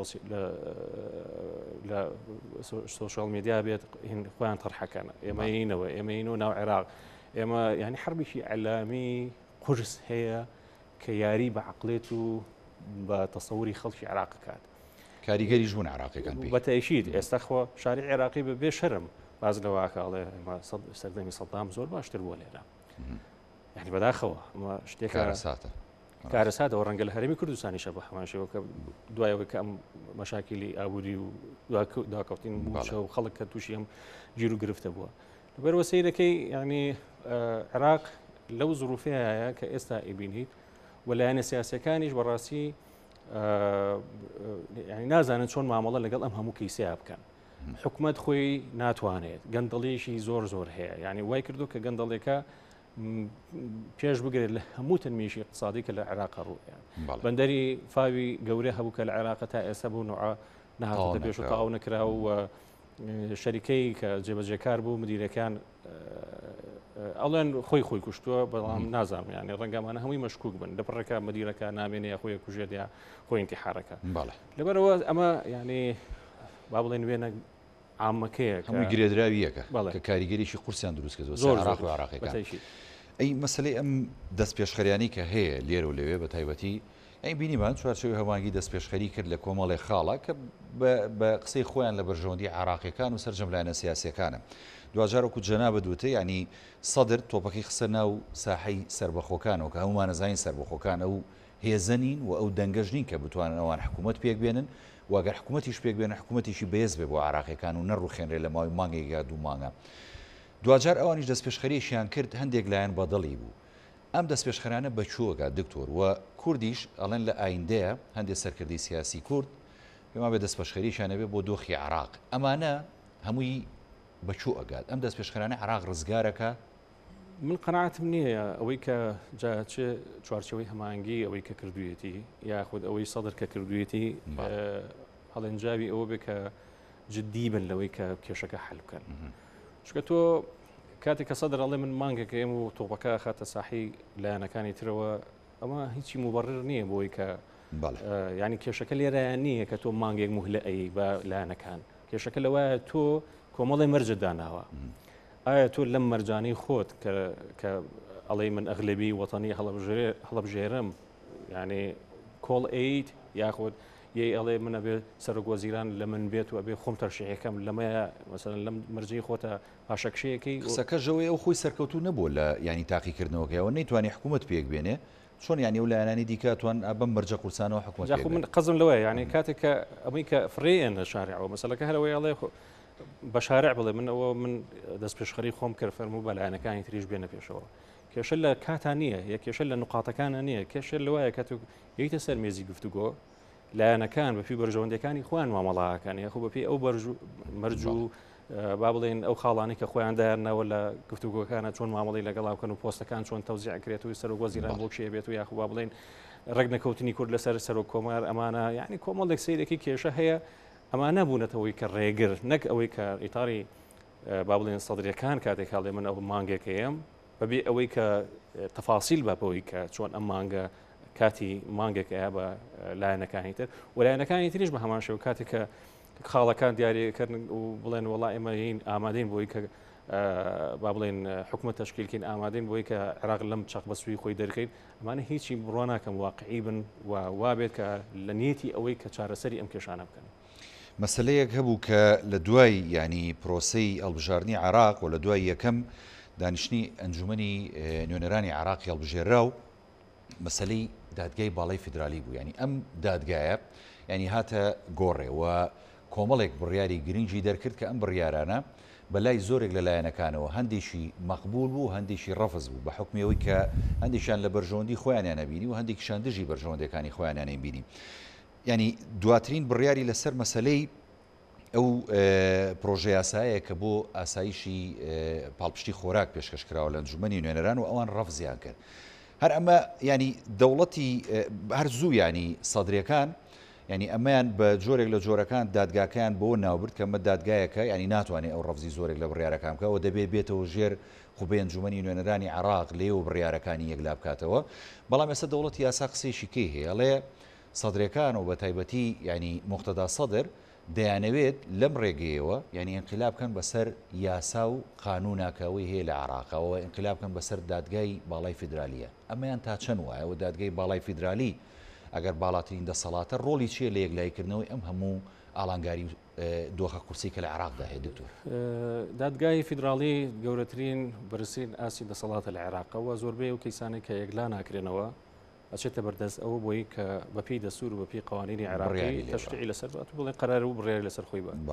لە سوۆشال میدیا بێت خۆیان تەرحەکانە ئێمەینەوە ئێمەینەوە ناو عێراق ئێمە ینی حربێکی عەلامی قورس هەیە کە یاری بە عەقڵێت و بە تەسەووری خەڵکی عێراق کات کاریگەری ژوون عێراقیەکان بە تەئکید ئێستا خۆ شاری عێراقی بە بێ شەرم باز لەواکەڵێ سەردەمی سەدام زۆر باشتر بووە لێرە یعنی بەداخەوە ئەمە شتێک کارەساتە کارەساتەوە ڕەنگە لە هەرێمی کوردستانیشە بە هەماشەوە کە دوایەوەی کە ئەم مەشاکلی ئابووری و داکەوتین بووشە و خەڵک کە تووشی ئەم گیر و گرفتە بووە لەبەرەوە سەیرەکەی ینی عێراق لەو زروفەیە کە ئێستا ئیبینیت وەلایەنە سیاسەکانیش بەڕاستی ینی نازانن چۆن مامەڵە لەگەڵ ئەم هەموو کەیسیا بکەن حکومەت خۆی ناتوانێت گەندەڵێکی زۆر زۆر هەیە ینی وای کردو کە گەندەڵێکە پێش بگرێت لە هەموو تەنمیشی اقتصادی کە لە عێراق ڕوویان بەندەری فاوی گەورە هەبوو کە لە عێراق تا ئێستا بوو نوع نەهاتە پێش و تەواو نەکرا و شەریکەی کە جێبەجێکار بوو مدیرەکان ئەڵێن خۆی خۆی کوشتووە بەڵام نازانم یانی ڕەنگەمانە هەمووی مەشکوک بن لەپڕەکە مدیرەکە نامێنەیە خۆی کوژێت یا خۆی انتحارەکە لەبەرەوە ئەمە ینی با بڵێن وێنە عامەکەیە هەمووی گرێدراویەکە کە کاریگەریشی قورسیان دروست کردووە زۆر عێراق و عێراقیەکان ئەی مەسلەی ئەم دەست پێشخەریانی کە هەیە لێرە و لەوێ بە تایبەتی ئەی بینیمان چوارچێوی هەوانگی دەست پێشخەری کرد لە کۆمەڵی خاڵە کە بە قسەی خۆیان لە بەرژەوەندی عێراقیەکان و سەرجەم لایەنە سیاسیەکانە دوجارەکو جەنابە دووتە ینی سەدر تۆپەکەی خسە ناو ساحەی سربەخۆکانەوە کە هەمومان نەزانین سربەخۆکان ئەو هێزەنین و ئەو دەنگەژنین کە بتوانن ئەوان حکوومەت پێک بێنن واگەر حکوومەتیش پێک بێنە حکوومەتیشی بەهێز بێ بۆ عێراقیەکان و نەڕوخێنرێ لە ماوەی مانگێکا دوو مانگە دوجار ئەوانیش دەست پێشخەریشیان کرد هەندێک لایەن بەدڵی بوو ئەم دەست پێشخەرانە بەچووەکە دکتۆر و کوردیش ئەڵێن لە ئایندەیە هەندێک سەرکردی سیاسی کورد پێما بێ دەست پێشخەریشیانە بێ بۆ دۆخی عێراق ئەمانە هەمووی بەچوو ئەگات ئەم دەست پێشخەرانە عێراق ڕزگارەکە من قەناعەتم نییە ئەوەی کە چه چوارچەوەی هەمانگی ئەوەی کە کردوێتی یاخود ئەوەی سەدر کە کردوێتی هەڵەنجاوی ئەوە بێ کە جددی بن لەوەی کە کێشەکە حەل بکەن چکە تۆ کاتێک کە سەدر ئەڵێ من مانگێکە ئێمە و تۆپەکە خاتە ساحی لایەنەکانی ترەوە ئەمە هیچی مبەڕر نییە بۆی کە ینی کێشەکە لێرایان نییە کە تۆ مانگێک مهلەئی بە لایەنەکان کێشەکە لەوایە تۆ کۆمەڵی مەرجە داناوە ئایا تۆ لەم مەرجانەی خۆت کە ئەڵێ من ئەغلبی وەتانی هەڵەبژێرم ینی کۆڵ ئەیت یاخود یەی ئەڵێ منە بێ سەرۆکوەزیران لە من بێت و ئەبێ خۆم تەرشیحەکەم لەمەیە مەسەرەن لەم مەرجەی خۆتە پاشەکشەیەکەی قسەکە ژەوەی ئەو خۆی سەرکەوتوو نەبوو لە ینی تاقیکردنەوەکەیەوە نەیتوانی حکوومەت پێک بێنێ چۆن ینی و لایەنانی دیکاتوان بەم مەرجە قورسانەوە حکوومەت من قەزم لەوەیە ینی کاتێک کە ئەمەی کە فڕێنە شارعەوە مەسەلەکە هەرەوەی ئەڵێ بە شارع بڵێ من ئەوە من دەست پێشخەری خۆم کرد فەرموو بە لایەنەکانی تریش بێنە پێشەوە کێشە لە کاتان نییە یە کێشە لە نقاتەکانە نییە کێشە لەوایە کە تو یەیتە سەر مێزی گفتوگۆ لایەنەکان بەپی بەرژەوەندەکانی خۆیان مامەڵاکان یاخۆ بەپی ئەو مەرج و با بڵێن ئەو خاڵانی کە خۆیان دایانەوە لە گفتوگۆکانە چۆن مامەڵی لەگەڵاوکەن و پۆستەکان چۆن تەوزیعکرێت و سەرۆک وەزیران بۆ کێ بێت و یاخۆ با بڵێن ڕێک نەکەوتنی کورد لەسەر سەرۆک کۆمار ئەمانە یعنی کۆمەڵێک سەیرێکی کێشە هەیە ئەمان نەبوونەتەوەی کە ڕێگر نەک ئەوەی کە ئیتاری با بڵێن سەدرەکان کاتێک هاڵێ من ئەو مانگێکەیەم بەبێ ئەوەی کە تەفاسیل بەپەوەی کە چۆن ئەم مانگە کاتی مانگێکەیە بە لایەنەکانی تر و لایەنەکانی تریش بە هەمان شێوە کاتێک کە خاڵەکان دیاریکردن و بڵێن وڵا ئێمە هین ئامادەین بۆی کە با بڵێن حکومەت تەشکیلکەین ئامادەین بۆی کە عێراق لەم چەق بەسووی خۆی دەرکەین ئەمانە هیچی بڕوا ناکەم واقعی بن و وابێت کە لە نیەتی ئەوەی کە چارەسەری ئەم کێشانە بکەن. مەسلەیەک هەبوو کە لە دوای ینی پرۆسەی هەڵبژاردننی عراق و لە دوای یەکەم دانیشتنی ئەنجومەنی نوێنەرانی عراقی هەڵبژێرا و مەسلەی دادگای باڵای فیدرالی بوو ینی ئەم دادگایە ینی هاتە گۆڕێ و کۆمەڵێک بڕیاری گرنگی دەرکرد کە ئەم بڕیارانە بەلای زۆرێک لە لایەنەکانەوە هەندێکی مەقبول بوو هەندێکی ڕەفز بوو بە حکمیەوەی کە هەندێکیان لە بەرژەوەندی خۆیانیان نەبینی و هەندێکیشان دژی بەرژەوەندەکانی خۆیانیان نەبینی. ینی دواترین بڕیاری لەسەر مەسلەی ئەو پرۆژه یاسایە کە بۆ ئاسایشی پاڵپشتی خۆراک پێشکەشکراوە لە ئەنجومەنی نوێنەران و ئەوان ڕەفزیان کرد. هەر ئەمە ینی دەوڵەتی هەر زوو ینی سەدرەکان ینی ئەمەیان بە جۆرێک لە جۆرەکان دادگاکەیان بۆ ناوبرد کە مە دادگایەکە ینی ناتوانێت ئەو ڕەفزی زۆرێک لە بڕیارەکان بکەوە دەبێت بێتەوە ژێر خوبەی ئەنجومەنی نوێنەرانی عراق لێ و بڕیارەکانی یەکلا بکاتەوە. بەڵام ئێستا دەوڵەتی یاسا قسەیەکی کەی هەیە لێ سەدرەکان و بە تایبەتی ینی موقتەدا سەدر دەیانەوێت لەم ڕێگەیەوە ینی ئینقلاب بکەن بەسەر یاسا و قانوناکەوەی هەیە لە عراقەوە ئینقلاب بکەن بەسەر دادگای باڵای فیدرالیە. ئەمەیان تا چەند وایە و دادگای باڵای فیدرالی ئەگەر باڵاترین دەسەڵاتە ڕۆڵی چیە لە یەکلایکردنەوەی ئەم هەموو ئاڵنگاری دۆخە قورسی کە لە عێراقدا هەیە دکتۆر؟ دادگای فیدرالی گەورەترین بەرزترین ئاسی دەسەڵاتە لە عێراقەوە زۆربەی و کەیسانی کە یەکلا ناکرێنەوە ئەچێتە بەردەست ئەوە بۆی کە بەپی دەسوور و بەپی قوانینی عێراقی تەشریعی لەسەر بڵێن قەرار و بڕیاری لەسەر خۆی بە.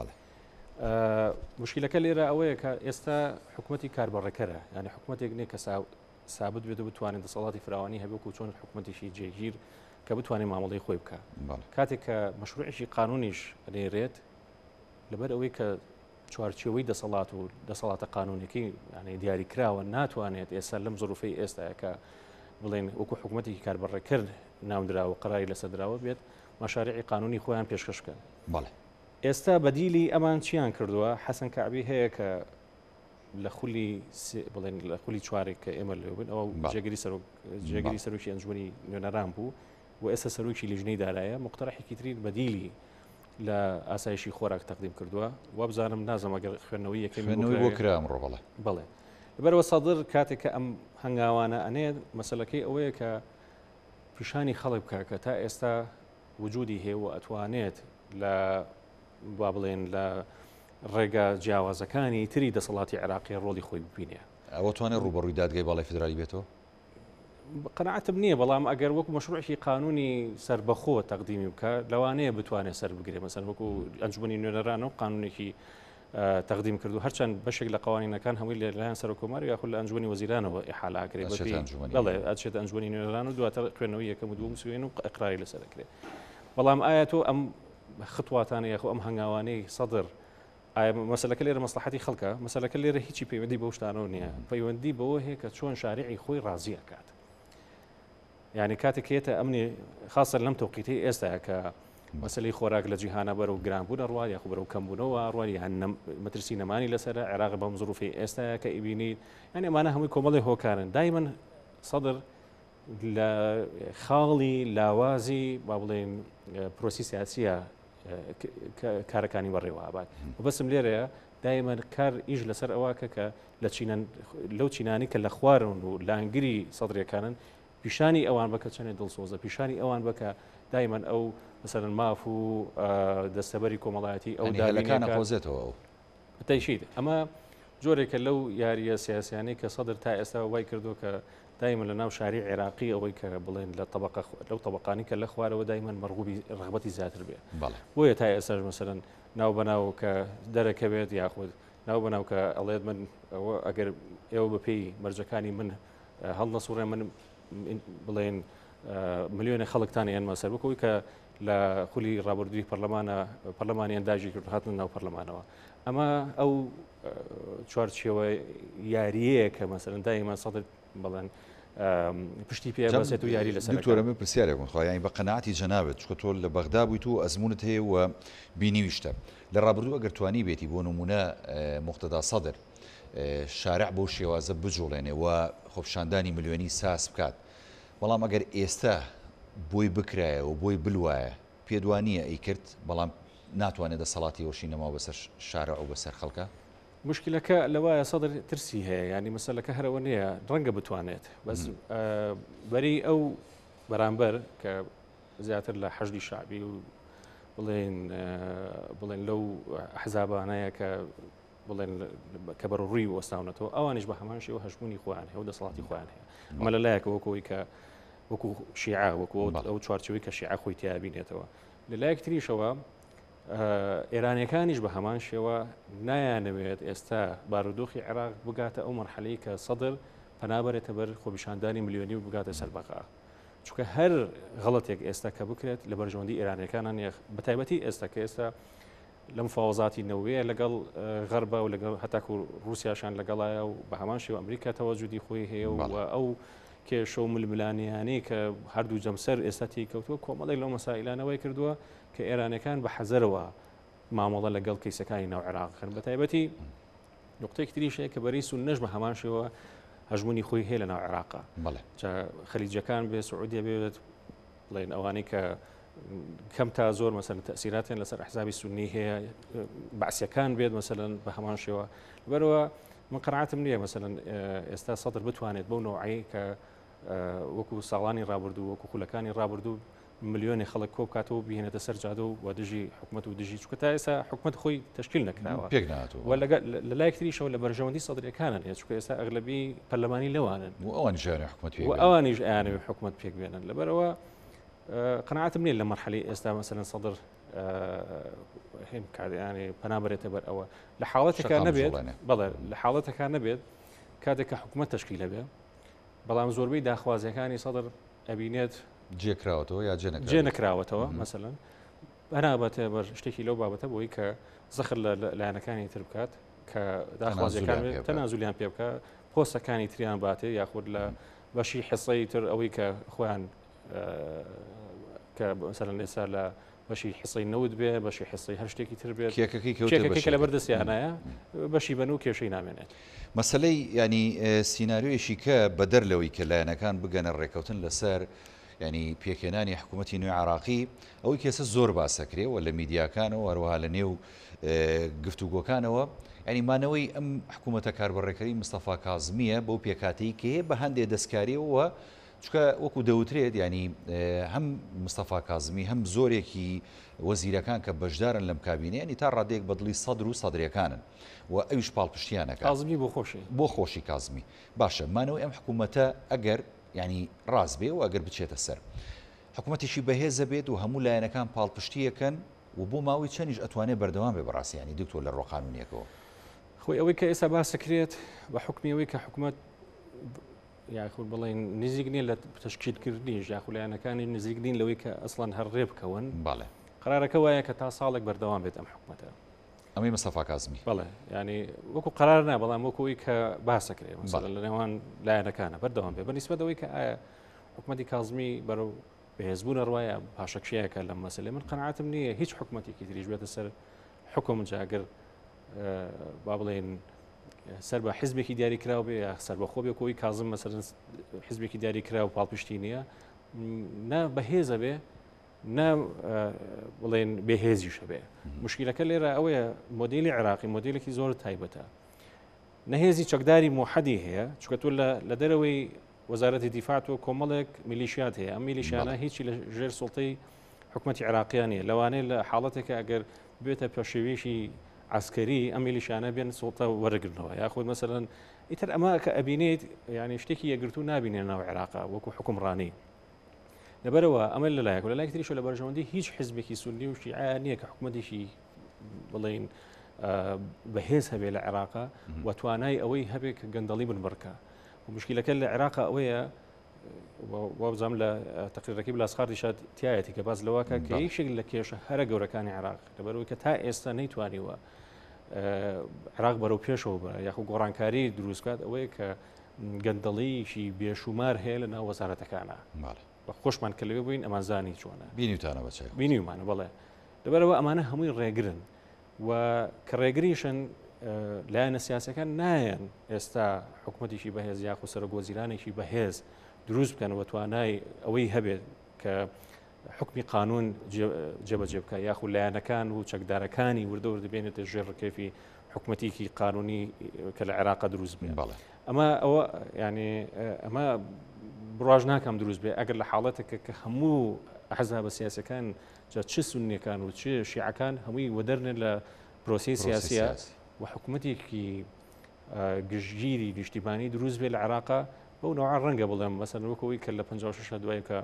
مشکلەکە لێرە ئەوەیە کە ئێستا حکوومەتی کاربڕەکەرە ینی حکوومەتێک نێ کە سابت بێت و بتوانێت دەسەڵاتی فراوانی هەبێت و چۆن حکوومەتیشی جێگیر کە بتوانێت مامەڵی خۆی بکە. کاتێک کە مەشروعیشی قانونیش نێرێت لەبەر ئەوەی کە چوارچێوەی دەسەڵات و دەسەڵاتە قانونێکی ینی دیاریکراوە ناتوانێت ئێستا لەم زۆرفەی ئێستاکە بڵێن وەکو حکوومەتی کاربڕەکرد ناودراوە قەراری لەسەردراوە بێت مەشارعی قانونی خۆیان پێشکەشکە. ئێستا بەدیلی ئەمان چیان کردووە حەسەن کەعبی هەیە کە لە خولی بڵێن لە خولی چوارێک کە ئێمە لێبن ئەو جێگیری سەرۆکی ئەنجومەنی نوێنەران بوو و ئێستا سەرۆکی لیژنەی دارایە مقتەرەحێکی ترین بەدیلی لە ئاسایشی خۆراک تەقدیم کردووە و بزانم نازەم ئەگەر خوێندنەوەی یەکەمی بۆ کرا ئەمڕۆ بەڵێ بڵێ لەبەرەوە سەدر کاتێک کە ئەم هەنگاوانە ئەنێ مەسەلەکەی ئەوەیە کە پیشانی خەڵک بکە کە تا ئێستا وجودی هەیە و ئەتوانێت لە با بڵێن لە ڕێگە جیاوازەکانی تری دەسەڵاتی عێراقی ڕۆڵی خۆی ببینێ. ئەوە توانێت ڕوبەڕووی دادگای باڵای فیدرالی بێتەوە؟ قەناعەتم نییە بەڵام ئەگەر وەکو مەشروعی قانونی سربەخۆ تەقدیمی بکە لەوانەیە بتوانێت سەر بگرێت مەسەن وەکو ئەنجومەنی نوێنەران و قانونێکی تەقدیم کردو هەرچەند بەشێک لە قوانینەکان هەمووی لەلایەن سەرۆکۆماری یاخود لە ئەنجومەنی وەزیرانەوە ئیحالاکرێت بەڵێ ئەچێت ئەنجومەنی نوێنەران و دواتر خوێندنەوەی یەکەم و دووەم سوێن و ئەقراری لەسەر دەکرێت. بەڵام ئایا تۆ ئەم خطواتانە یاخۆ ئەم هەنگاوانەی سەدر ئایا مەسەلەکە لێرە مەسلحەتی خەڵکە مەسەلەکە لێرە هیچی پەیوەندی بەو شتانەوە نییە پەیوەندی بەوە هەیە کە چۆن شاریعی خۆی ڕازی ئەکات. یعنی کاتێک هێتە ئەمنی خاصە لەم تەوقیتی ئێستا کە مەسلەی خۆراک لە جیهانە بەرەو گرانبوونە ڕوا یاخو بەرەو کەمبوونەوە ڕوانی مەترسی نەمانی لەسەر عێراق بەم زروفی ئێستا کە ئیبینیت یعنی ئەمانە هەمووی کۆمەڵی هۆکارن دایمەن سەدر لە خاڵی لاوازی با بڵێن پرۆسی سیاسیە کارەکانی بەڕێوەبات و بەسم لێرەیە دایمەن کار ئیش لەسەر ئەوواکە کە لە لەو چینانی کە لە خوارن و لانگری سەدرەکانن پیشانی ئەوان بکە چەندێک دڵسۆزە پیشانی ئەوان بکە دایمەن ئەو مثلەن ماف و دەستەبەری کۆمەڵایەتی ئەو داەکانە خۆزێتەوە تەیشید ئەمە جۆرێکە لەو یاریە سیاسیانی کە سەدر تا ئێستا وای کردو کە دایمەن لە ناو شاری عێراقی ئەوەی کە بڵێن لە طبقە لەو طبقانی کە لە خوارەوە دایمەن مەرغوبی ڕغبەتی زیاتر بێ بۆیە تا ئێستاش مەسەلەن ناو بەناو کە دەرەکەوێت یاخود ناو بەناو کە ئەڵێت من ئەوە ئەگەر ئێوە بەپێی مەرجەکانی من هەڵ نەسوڕێ من بڵێن ملیۆنە خەڵکتانی ئەنمە سەر بکەوەی کە لە خولی ڕابردووی پەرلەمانە پەرلەمانی ئەنداژی هاتن ناو پەرلەمانەوە ئەمە ئەو چوارچێوە یاریەیە کە مەسەرەن دایما سەدر بەڵێن پشتی پێ بەسێت و یاری لەسەر دکتۆرە پرسیارێکم خۆیان بە قەناعەتی جەنابێت چکە تۆ لە بەغدا بوویت و ئەزمونت هەیە و بینیویشتە لە ڕابردوو ئەگەر توانی بێتی بۆ نمونە مقتەدا سەدر شارع بۆ شێوازە بجوڵێنێ و خۆپشاندانی ملیۆنی ساس بکات بەڵام ئەگەر ئێستا بۆی بکرایە و بۆی بلوایە پێدوانیە ئەی کرد بەڵام ناتوانێت دەسەڵاتی وەشی نەماوە بەسەر شارع و بەسەر خەڵکە مشکلەکە لەوایە سەدر ترسی هەیە ینی مەسەلەکە هەرەوە نییە ڕەنگە بتوانێت بەس بەری ئەو بەرامبەر کە زیاتر لە حەشدی شعبی و بڵێن بڵێن لەو حزابانەیە کە بڵێن کە بەڕووی وەستاونەتەوە ئەوانش بە هەمان شێوە هەژمونی خۆیان هەیە و دەسەڵاتی خۆیان هەیە ئەمە لەلایەکە وەکەوەی کە وەکو شیعە وەکو ئەو چوارچەوەی کە شیعە خۆی تیا بینێتەوە لەلایەک تریشەوە ئێرانیەکانیش بە هەمان شێوە نایانەوێت ئێستا بارودۆخی عێراق بگاتە ئەو مەرحەلەی کە سەدر پەنابەرێتە بەر خۆپیشاندانی ملیۆنی و بگاتە سەربەقا چونکە هەر غەڵەتێک ئێستا کە بکرێت لە بەرژەوەندی ئێرانیەکانان بەتایبەتی ئێستا کە ئێستا لە مفاوەزاتی نەوەیە لەگەڵ غەربە و لەگەڵ هەتاکو رووسیاشان لەگەڵایە و بە هەمان شێوە ئەمریکا تەوەجودی خۆی هەیە و ئەو کێشە و ململانیانەی کە هەردوو جەمسەر ئێستاتی کەوتووە کۆمەڵێک لەو مەسائلانەوەی کردووە کە ئێرانەکان بە حەزەرەوە مامەڵە لەگەڵ کەیسەکانی ناو عێراقن بە تایبەتی نقطەیەک تریشەیە کە بەری سونەش بە هەمان شێوە هەژمونی خۆی هەیە لە ناو عێراقا خەلیجەکان بێ سعودیە بێت بڵێن ئەوانەی کە کەم تا زۆر مەسەلەن تەسیراتیان لەسەر ئەحزابی سونی هەیە بەعسیەکان بێت مەسەلەن بە هەمان شێوە بەرەوە من قەناعەتم نییە مەسەلەن ئێستا سەدر بتوانێت بەو نوعی کە وەکو ساڵانی ڕابردوو وەکو خولەکانی ڕابردوو ملیۆنی خەڵک کۆ بکاتەوە بهێنێتە سەر جادە و دژی حکومەت و دژی چکە تا ئێستا حکومەت خۆی تشکیل نەکراوە پێک نهاتووە لە لایەک تریشەوە لە بەرژەوەندی سەدرەکانن هەیە چکە ئێستا ئەغلبی پەرلەمانی لەوانن و ئەوانیش حکومەت و ئەوانیش ئەیانەوێ حکومەت پێک بێنن لەبەرەوە قەناعەتم نییە لە مەرحەلەی ئێستا مەسەلەن سەدر هێن ینی پەنابەرێتە بەر ئەوە لە حاڵەتێکا نەبێت بەڵێ لە حاڵەتەکە نەبێت کاتێک کە حکومەت تشکیلە بێ بەڵام زۆربەی داخوازیەکانی سەدر ئەبینێت جێکراوەتەوە یا جێ نەکراوەتەوە مەسەلەن بەنابەتە بەر شتێکی لەو بابەتە بۆی کە زەخر لە لایەنەکانی تر بکات کە داخوازیەکان تەنازولیان پێ بکە پۆستەکانی تریان باتێ یاخود لە بەشی حسەی تر ئەوەی کە خۆیان کە مەسەلەن ئێستا لە بەشی حسەی نەود بێ بەشی حسەی هەر شتێکی تر بێت کێکەکە لە بەردەستیانایە بەشی بەن و کێشەی نامێنێت مەسەلەی ینی سیناریۆیەشی کە بەدەر لەوەی کە لایەنەکان بگەنە ڕێکەوتن لەسەر ینی پێکێنانی حکوومەتی نوێی عراقی ئەوەی کێسە زۆر باسەکرێەوە لە میدیاکانەوە هەروەها لە نێو گفتوگۆکانەوە ینی مانەوەی ئەم حکوومەتە کاربڕێکەری مستەفا کازمیە بەو پێکاتەی کێ بە هەندێک دەستکاریەوە چکە وەکو دەوترێت ینی هەم مستەفا کازمی هەم زۆرێکی وەزیرەکان کە بەشدارن لەم کابینێنی تا ڕادێک بەدڵی سەدر و سەدرەکانن و ئەویش پاڵپشتیانەکە کازمی بۆ خۆشی بۆ خۆشی کازمی باشە مانەوەی ئەم حکوومەتە ئەگەر ینی ڕاست بێ و ئەگەر بچێتە سەر حکوومەتیشی بەهێزە بێت و هەموو لایەنەکان پاڵپشتیەکەن و بۆ ماوەی چەندیش ئەتوانێت بەردەوام بێ بەڕاستیانی دکتۆر لە ڕۆقانونیەکەوە خۆی ئەوەی کە ئێستا باسەکرێت بە حکمیەوەی کە حکوومەت یاخود بڵێن نزیک نیە لە تشکیلکردنیش یاخولایەنەکانی نزیک نین لەوەی کە ئەسڵان هەر ڕێ بکەون باڵێ قرارەکە وایە کە تا ساڵێک بەردەوام بێت ئەم حکوومەتە ئەمەی مستەفا کازمی بەڵێ ینی وەکو قرار نا بەڵام وەکوی کە باسەکرێت لە نێوان لایەنەکانە بەردەوام بێت بەنسبەت ئەوەی کە ئایا حکوومەتی کازمی بەرەو بەهێزبوونە ڕوایە پاشەکشەیەکە لەم مەسەلەی من قەناعەتم نییە هیچ حکوومەتێکی تریش بێتە سەر حکوم جاگەر با بڵێن سەر بە حیزبێکی دیاری کراو بێ یا سەر بە خۆبێ کۆی کازم مەسەرەن حیزبێکی دیاری کرا و پاڵپشتی نییە نا بەهێزە بێ نا بڵێن بێهێزیشە بێ مشکلەکە لێرە ئەوەیە مۆدیلی عێراقی مۆدیلێکی زۆر تایبەتە نەهێزی چەکداری موحەدی هەیە چکە تۆ لە دەرەوەی وەزارەتی دیفاعات و کۆمەڵێک میلیشیات هەیە ئەم میلیشیانە هیچی لە ژێر سوڵتەی حکوومەتی عێراقیانە لەوانەیە لە حاڵەتێکە ئەگەر بێتە پێشێویشی عسکەری ئەم میلیشیانە بێن سوڵتە وەرەگرنەوە یاخود مەسەلەن ئیتر ئەمە کە ئەبینێت ینی شتێکی یەکگرتو نابینێن ناو عێراقا وەکو حکومڕانی لەبەرەوە ئەمە لەلایەک و لەلایەک تریشە لە بەرژەوەندی هیچ حیزبێکی سونی و شیعە نییە کە حکوومەتێکی بڵێن بەهێز هەبێ لە عێراقا و توانای ئەوەی هەبێت کە گەندەڵی بنبڕکە و مشکلەکە لە عێراقا ئەوەیە وابزام لە تقریرەکەی بلاسخاردیشات تایەتی کە باز لەوەکە کە یەکێک لە کێشە هەرە گەورەکانی عێراق لەبەرەوەی کە تا ئێستا نەیتوانیوە عێراق بەرەو پێشەوە بە یاخو گۆڕانکاری دروستکات ئەوەیە کە گەندەڵیشی بێشومار هەیە لە ناو وەزارەتەکانە بە خۆشمان کە لەوێ بووین ئەمانزانی چۆنە بینیوتانە بەچێ بینیومانە بەڵێ لەبەرەوە ئەمانە هەمووی ڕێگرن و کە ڕێگریشن لایەنە سیاسەکان نایەن ئێستا حکوومەتیشی بەهێز یاخو سەرۆگۆزیرانێکی بەهێز دروست بکەنەوە توانای ئەوەی هەبێت کە حکمی قانون جێبەجێ بکە یاخو لایەنەکان و چەکدارەکانی وردەوردە بێنێتە ژێر ڕکێفی حکوومەتێکی قانونی کە لە عێراق دروست بێت ئەمە ئەوە ینی ئەمە بڕاژ ناکەم دروست بێ ئەگەر لە حاڵەتێکە کە هەموو ئەحزاب سیاسەکان جا چ سونیەکان و چ شیعەکان هەمووی وەدەرنێت لە پرۆسی سیاسیە و حکوومەتێکی گشتگیری نیشتیمانی دروست بێت لە عێراقا بەو نوع ڕەنگە بڵێم مەسەن وەکەوەی کە لە پەنجاو و شەش دوای کە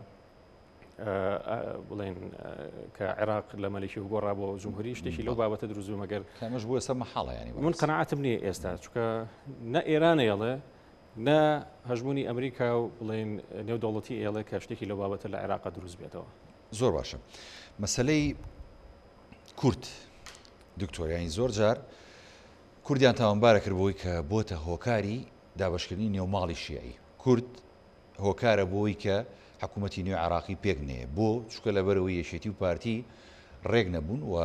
بڵێن کە عێراق لە مەلیکی و گۆڕا بۆ جمهوری شتێکی لەو بابەتە دروست بوو مەگەر کامەش بووە سە مەحاڵە ینی من قەناعەتم نییە ئێستا چونکە نە ئێرانە ئێڵێ نە هەژمونی ئەمریکا و بڵێن نێودەوڵەتی ئێڵێ کە شتێکی لەو بابەتە لە عێراق دروست بێتەوە. زۆر باشە. مەسەلەی کورد دکتۆریانی زۆر جار کوردیان تاوانبارە کرد بۆی کە بۆتە هۆکاری دابەشکردنی نێوماڵی شیعی. کورد هۆکارە بۆی کە حکوومەتی نوێ عراقی پێک نەیە بۆ چکە لەبەرەوەی یەشێتی و پارتی ڕێک نەبوون و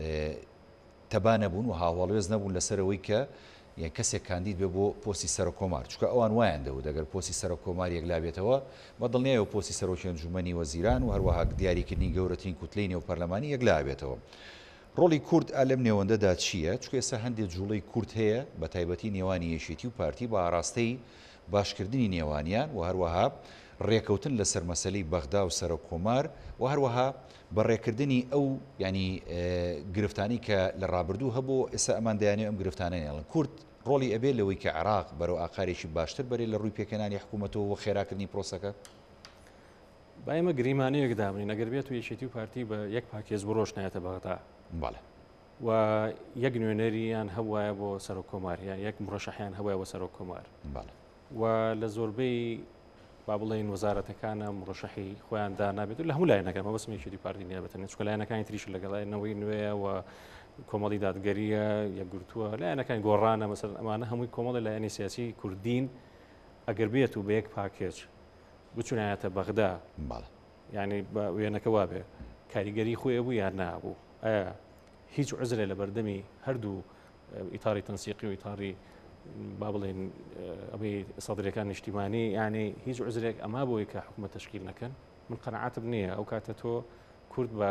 تەبا نەبوون و هاوڵێز نەبوون لەسەرەوەی کە یان کەسێک کاندید بێ بۆ پۆستی سەر کۆمار چکە ئەوان وایان دەوت دەگەر پۆستی سەر کۆمار یەکلابێتەوە بە دڵنیایە و پۆستی سەرۆکی ئەنجومەنی وەزیران و هەروەها دیاریکردنی گەورەترین کوتلەی نێوپەرلەمانی یەکلابێتەوە. ڕۆڵی کورد ئالەم نێوەندەدا چییە؟ چکە ئێستا هەندێک جوڵەی کورد هەیە بە تایبەتی نێوانی یەشێتی و پارتی بە ئاراستەی باشکردنی نێوانیان و هەروەها ڕێکەوتن لەسەر مەسەلەی بەغدا و سەر کۆمار و هەروەها بەڕێکردنی ئەو ینی گرفتانی کە لە ڕابردوو هەبوو ئێستا ئەمان دەیانێ ئەم گرفتانە نێڵن. کورد ڕۆڵی ئەبێ لەوەی کە عێراق بەرەو ئاقارێکی باشتر بەرێ لە ڕووی پێکەنانی حکوومەتەوە و خێراکردنی پرۆسەکە؟ با ئێمە گریمانەیەک دابنین ئەگەر بێت و یەکێتی و پارتی بە یەک پاکێز بڕۆژ نایەتە بەغدا باڵێ و یەک نوێنەریان هەبوایە بۆ سەر کۆمار یان یەک مڕەشەحیان هەبوایە بۆ سەر کۆمار و لە زۆربەی با بڵێن وەزارەتەکانە مڕەشەحی خۆیان دانابێت و لە هەموو لایەنەکان مەبەستم یەکێتی پارتی نییە بێتەنێت چکە لایەنەکانی تریش لەگەڵایەنەوەی نوێیە و کۆمەڵی دادگەریە یەکگرتووە لایەنەکان گۆڕانە مەسەر ئەمانە هەمووی کۆمەڵی لایەنی سیاسی کوردین ئەگەر بێت و بە یەک پاکێج بچونایەتە بەغدا یعنی وێنەکە وابێ کاریگەری خۆی بوو یان نابوو ئایا هیچ عزرێ لە بەردەمی هەردوو ئیتاری تەنسیقی و ئیتاری با بڵێن ئەوەی سەدرەکان نیشتیمانی یعنی هیچ عزرێک ئەما بۆی کە حکوومەت تەشکیل نەکەن من قەناعەتم نییە ئەو کاتە تۆ کورد بە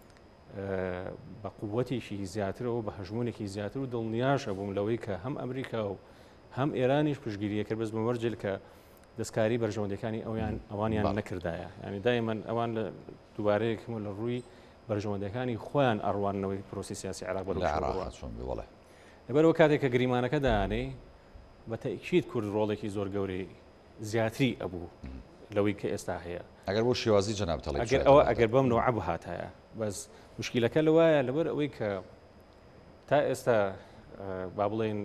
بە قووەتێکی زیاترەوە بە هەژمونێکی زیاتر و دڵنیاشە بووم لەوەی کە هەم ئەمریکا و هەم ئێرانیش پشتگیریە کرد بەس بمەرجل کە دەستکاری بەرژەوەندەکانی ئەویان ئەوانیان نەکردایە ینی دایمەن ئەوان لە دووبارەیەکم لە ڕووی بەرژەوەندەکانی خۆیان ئەڕوانەوەی پرۆسی سیاسی عێراق بەڵێ لەبەرەوە کاتێک کە گریمانەکە دانێ بە تەئکید کورد ڕۆڵێکی زۆر گەورەی زیاتری ئەبوو لەوەی کە ئێستا هەیە ئەگەر بۆ شێوازی جەنابتەڵێ ئەگەر ئەوە ئەگەر بەم نوع بهاتایە بەس مشکلەکە لەوایە لەبەر ئەوەی کە تا ئێستا با بڵێن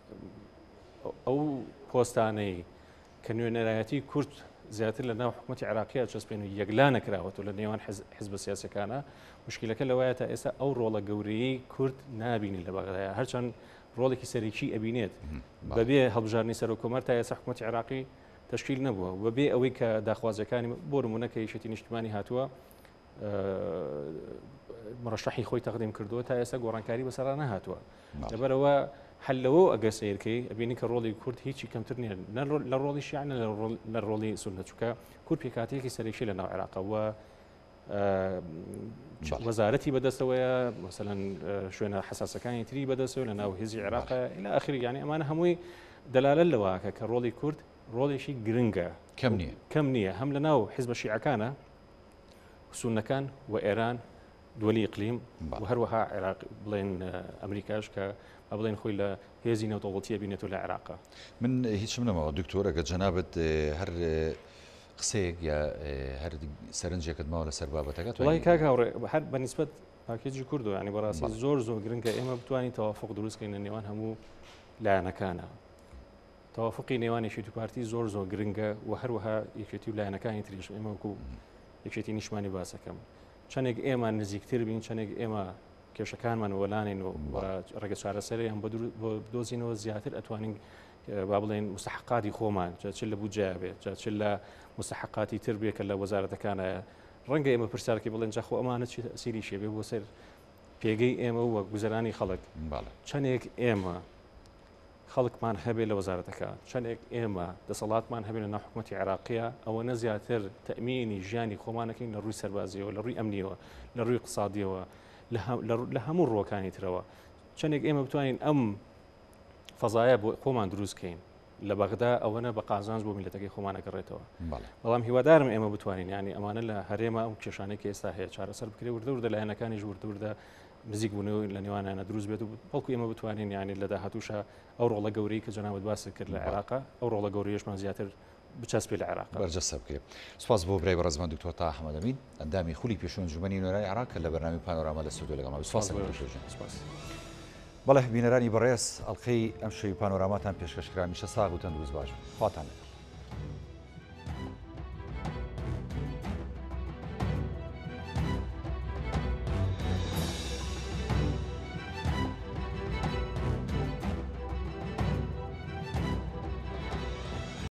ئەو پۆستانەی کە نوێنەرایەتی کورد زیاتر لە ناو حکوومەتی عێراقیە چەسپێن و یەکلا نەکراوەوە لە نێوان حیزب سیاسەکانە مشکلەکە لەوایە تا ئێستا ئەو ڕۆڵە گەورەی کورد نابینی لە بەغدایە هەرچەند ڕۆڵێکی سەرێکی ئەبینێت بەبێ هەڵبژارنی سەر و کۆمەر تا ئێستا حکوومەتی عێراقی تشکیل نەبووە بەبێ ئەوەی کە داخوازەکانی بۆ نمونەکە یەکێتی نیشتیمانی هاتووە مڕەشەحی خۆی تەقدیم کردووە تا ئێستا گۆڕانکاری بەسەرا نەهاتووە لەبەرەوە هەلەوە ئەگەر سیرکەی ئەبینی کە ڕۆڵی کورد هیچی کەمتر نییە لە ڕۆڵی شیعە لە ڕۆڵی سوننە چووکە کورد پێکاتەیەکی سەرێکی لە ناو عێراقەوە وەزارەتی بەدەستەوەیە مەسەلەن شوێنە حساسەکانی تری بەدەستەوە لە ناو هێزی عێراقە إلى آخر یعنی ئەمانە هەمووی دەلالە لەوەکە کە ڕۆڵی کورد ڕۆڵێکی گرنگە کەم نییە کەم نییە هەم لە ناو حیزبە شیعەکانە سوننەکان و ئێران دووەلی ئیقلیم و هەروەها عێراق بڵێن ئەمریکاش کە بڵێن خۆی لە هێزی نێودەوڵەتیە بینێتەوە لە عێراقا. من هیچم نەماوە دکتۆر ئەگەر جەنابەت هەر قسەیەک یا هەر سەرنجێکت ماوە لەسەر بابەتەکە وڵی کاک هاوڕێ هەر بەنسبەت پاکێجی کوردۆ ینی بەڕاستی زۆر زۆر گرنگە ئێمە بتوانین تەوافق دروستکەین لە نێوان هەموو لایەنەکانە تەوافقی نێوان یەکێتی و پارتی زۆر زۆر گرنگە و هەروەها یەکێتی و لایەنەکانی تریش ئێمە وەکو یەکێتی نیشتمانی باسەکەم چەندێک ئێمە نزیکتر بین چەندێک ئێمە کێشەکانمان وەلانین و ڕێگە چارەسەریان بۆ بدۆزینەوە زیاتر ئەتوانین با بڵێن مستحقاتی خۆمان چ لە بودجە بێت چ لە مستحقاتی تر بێت کە لە وەزارەتەکانە ڕەنگە ئێمە پرسیارکی بڵێن جاخۆ ئەمانە چی تەئسیری شێ بێ بۆ سەر پێگەی ئێمە وە گوزەرانی خەڵک چەندێک ئێمە خەڵکمان هەبێت لە وەزارەتەکان چەندێک ئێمە دەسەڵاتمان هەبێت لە ناو حکومەتی عێراقیە ئەوە نە زیاتر تەئمینی ژیانی خۆمانەکەین لە ڕووی سەربازیەوە لە ڕووی ئەمنیەوە لە ڕووی اقتصادیەوە لە هەموو ڕۆکانی ترەوە چەندێک ئێمە بتوانین ئەم فەزایە بۆ خۆمان دروستکەین لە بەغدا ئەوەنە بە قازانج بۆ میلەتەکەی خۆمانەگەڕێتەوە بەڵام هیوادارم ئێمە بتوانین ینی ئەمانە لە هەرێمە ئەو کێشانێکی ئێستا هەیە چارەسەر بکرێ وردە وردە لایەنەکانیش وردە وردە نزیک بوونەوە لە نێوانیانە دروست بێت و بەڵکو ئێمە بتوانین ینی لە داهاتووشە ئەو ڕۆڵە گەورەی کە جەنابەت باسی کرد لە عێراق ئەو ڕۆڵە گەورەیەشمان زیاتر بچەسپێت لە عێراق بەرجەستە بکرێت. سوپاس بۆ برای بەڕێزمان دکتۆر تا ئەحمەد ئەمین ئەندامی خولی پێشوو ئەنجومەنی نوێنەرانی عێراق کە لە بەرنامەی پانۆراما لە سودۆ لەگەڵمان سوپاس. بەڵێ بینەرانی بەڕێز ئەڵقەی ئەم شەوی پانۆراماتان پێشکەشکرا میشە ساغ و تەندروست باش خواتان لەگەڵ.